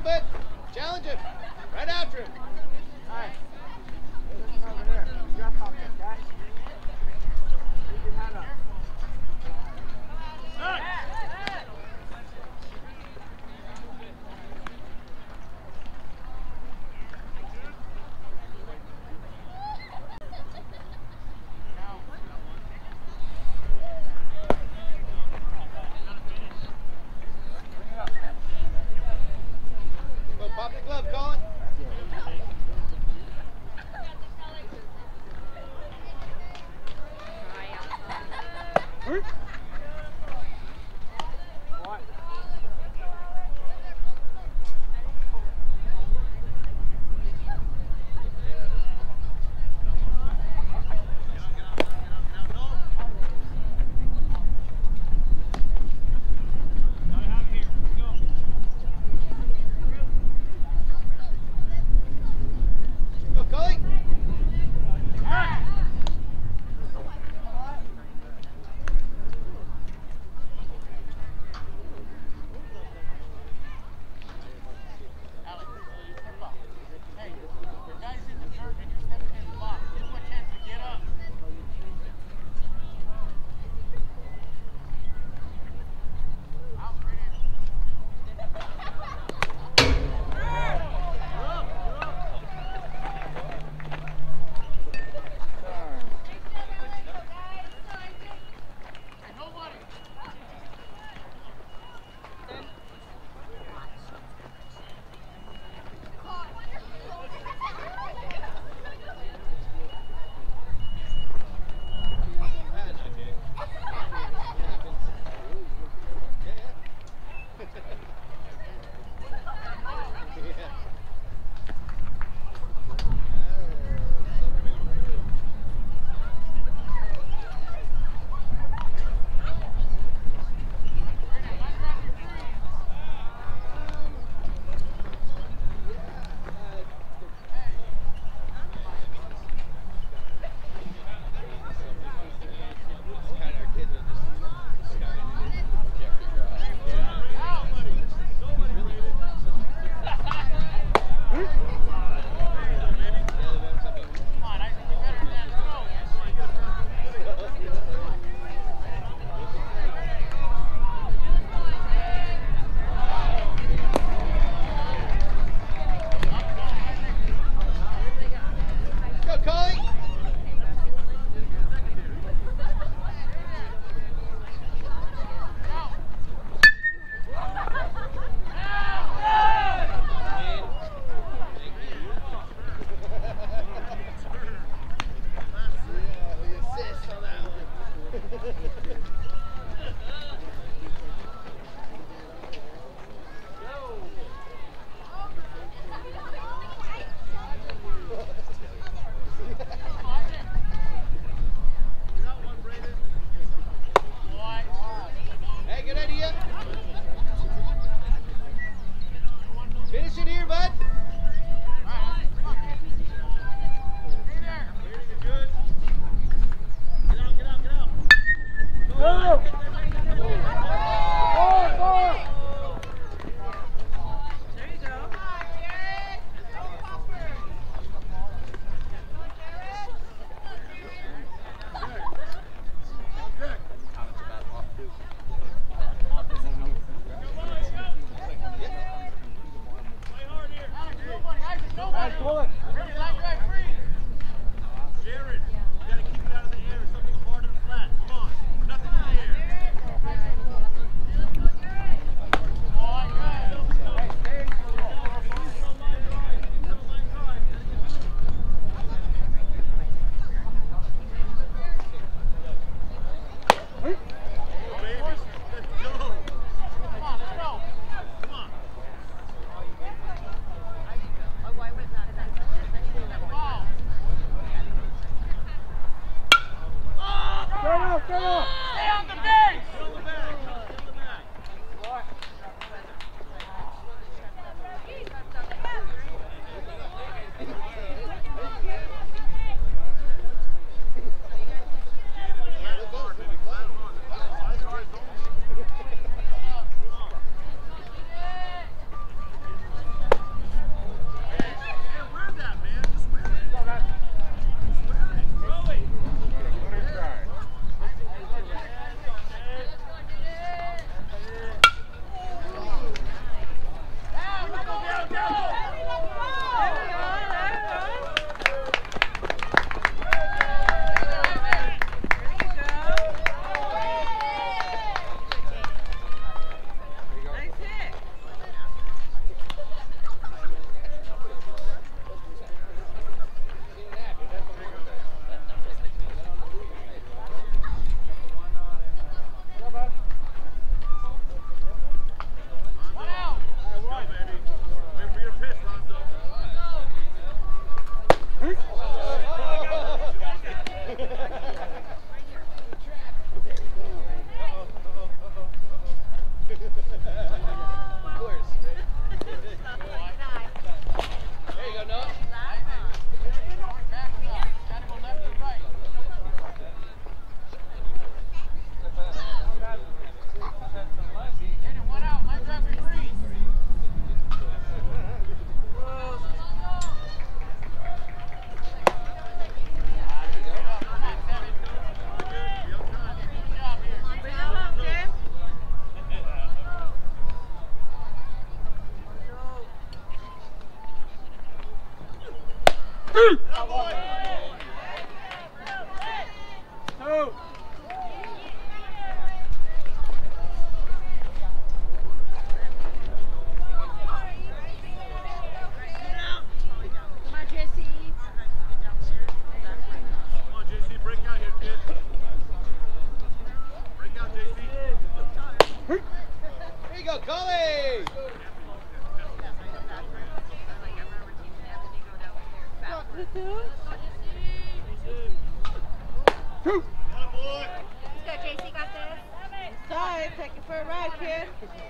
bit. Challenge him. Right after him. Alright. Listen over here. Drop off that guy. Keep your hand up. Go pop the glove, Colin. What? Go, Cully. Alex, step up. Hey, your guy's in the dirt and you're stepping in the box. Give him a chance to get up. Out, right in. Hey, nobody. Come on, Isaac, you better than that. Go, Cully. Hey, good idea. Finish it here, bud. Go! Forward! Alright, pull it. Jared, you gotta keep it out of the air. Something hard and flat. Come on. Nothing in the air. Hey, stay. Baby, let's go. Come on, let's go. Come on. Ball. Here you go, Cully! Two. Let's go, JC, got this. Sorry, take it for a ride, kid.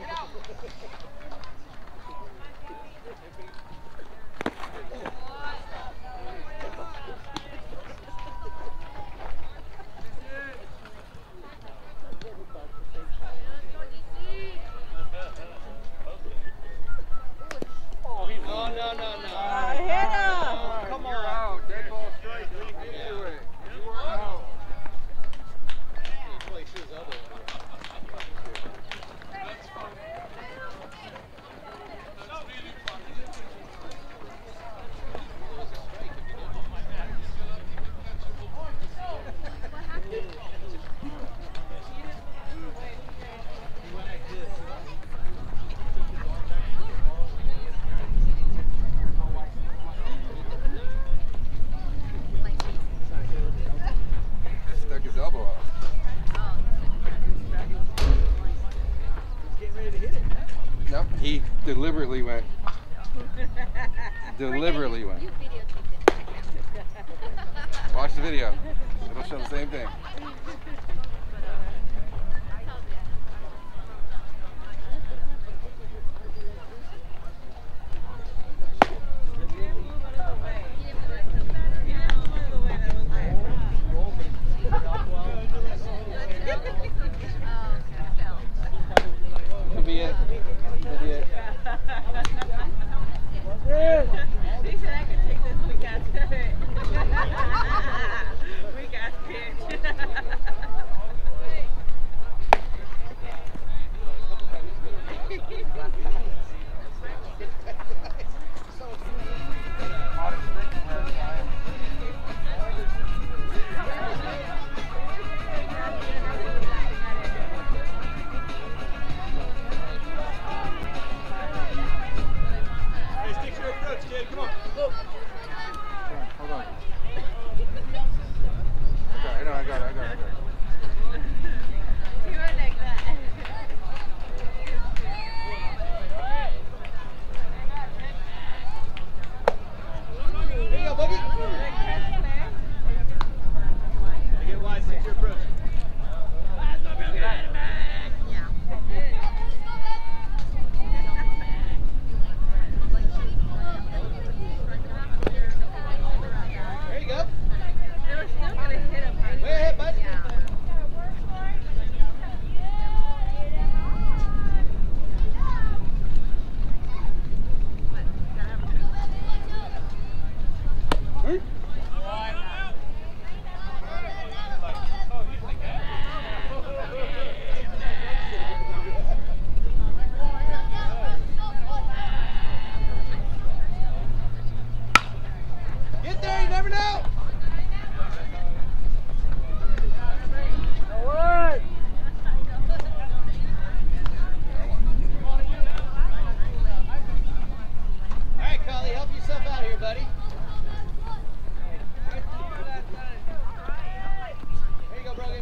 Hit him! Come on. You're out. Dead ball strike. Leave into it. You are out. Stuck his elbow out. Nope, he deliberately went. Deliberately went. You videotaped it. Watch the video. It'll show the same thing. Could be it. Could be it. He said I could take this weak ass hit. Weak ass pitch. Hey, stick to your approach, kid. Come on. Look. Hold on. Okay, I got it. You were like that. Here you go, Boogie. Get wide, stick to your approach. There you go. They were still gonna hit him. Way ahead, bud. Get there, you never know. All right, Cully, help yourself out here, buddy. There you go, Brogan.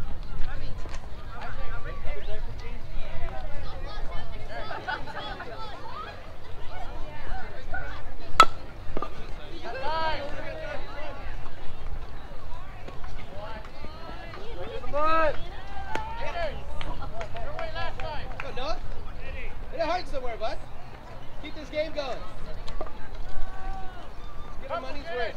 Go, Noah. Hit it hard somewhere, bud. Keep this game going. Get our money's worth.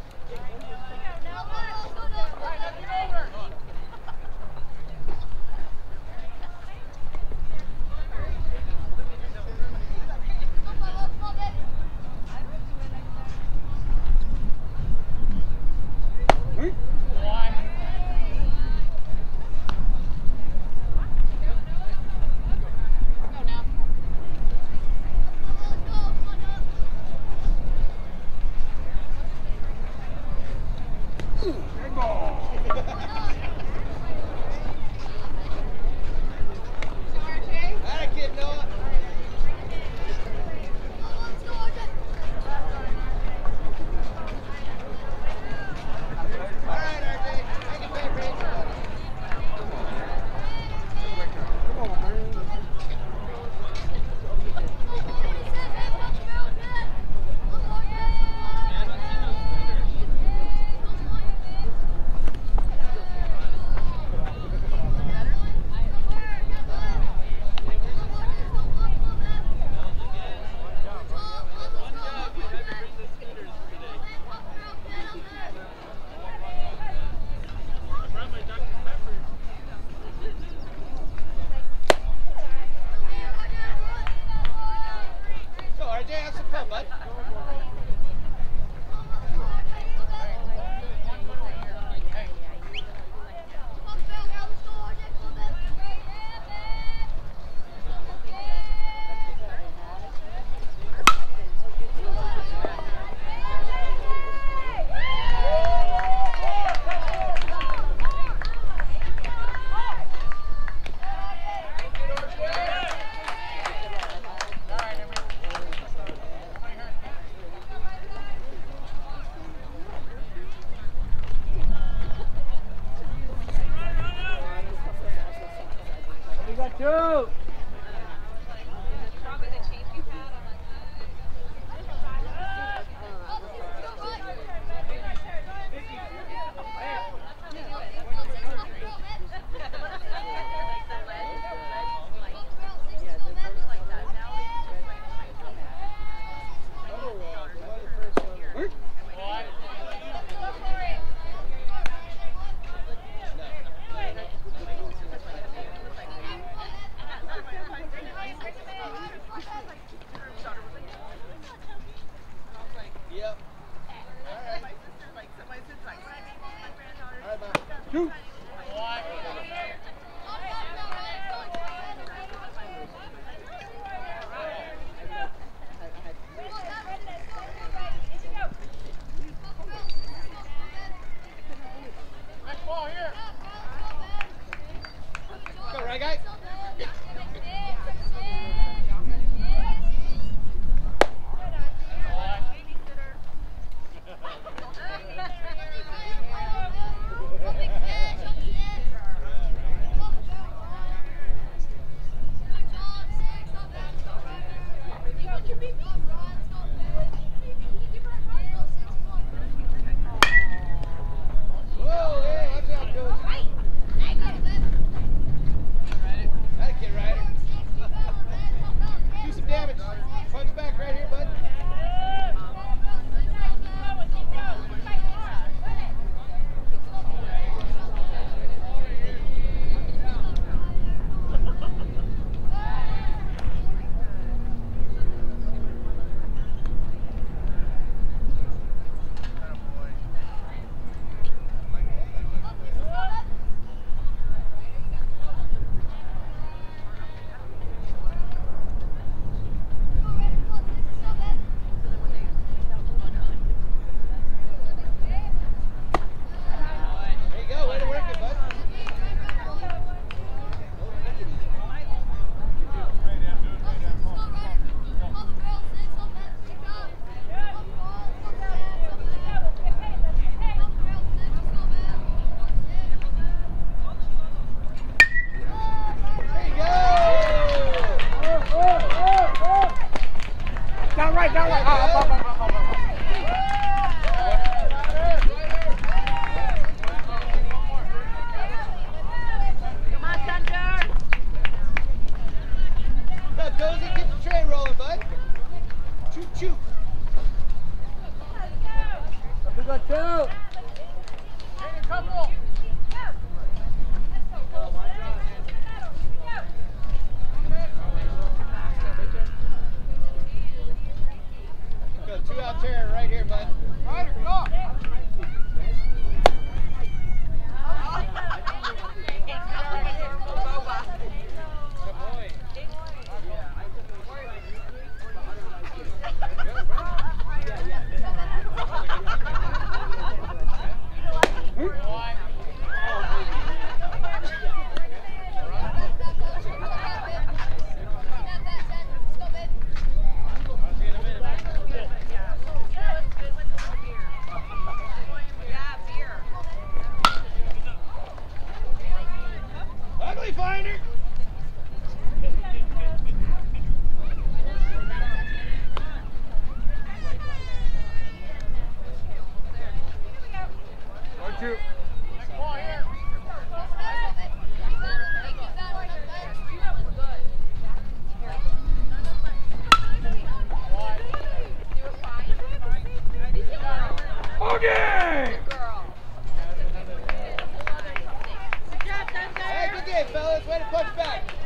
on, bud. We got two. Yep. Two. Next ball here. Go, right guy. Whoa, hey, watch out, Coach. That kid rider. Do some damage. Punch back right here, bud. There you go, way to work it, bud. There you go. Down right, down right. Up. Come on, Thunder. Go, Cozy, keep the train rolling, bud. Choo choo. We got two. Take a couple. Go, 2 out turn right here, bud. Ryder, go. Ugly finder. One, two. Next ball here. Okay. Hey, good game, fellas. Way to punch back.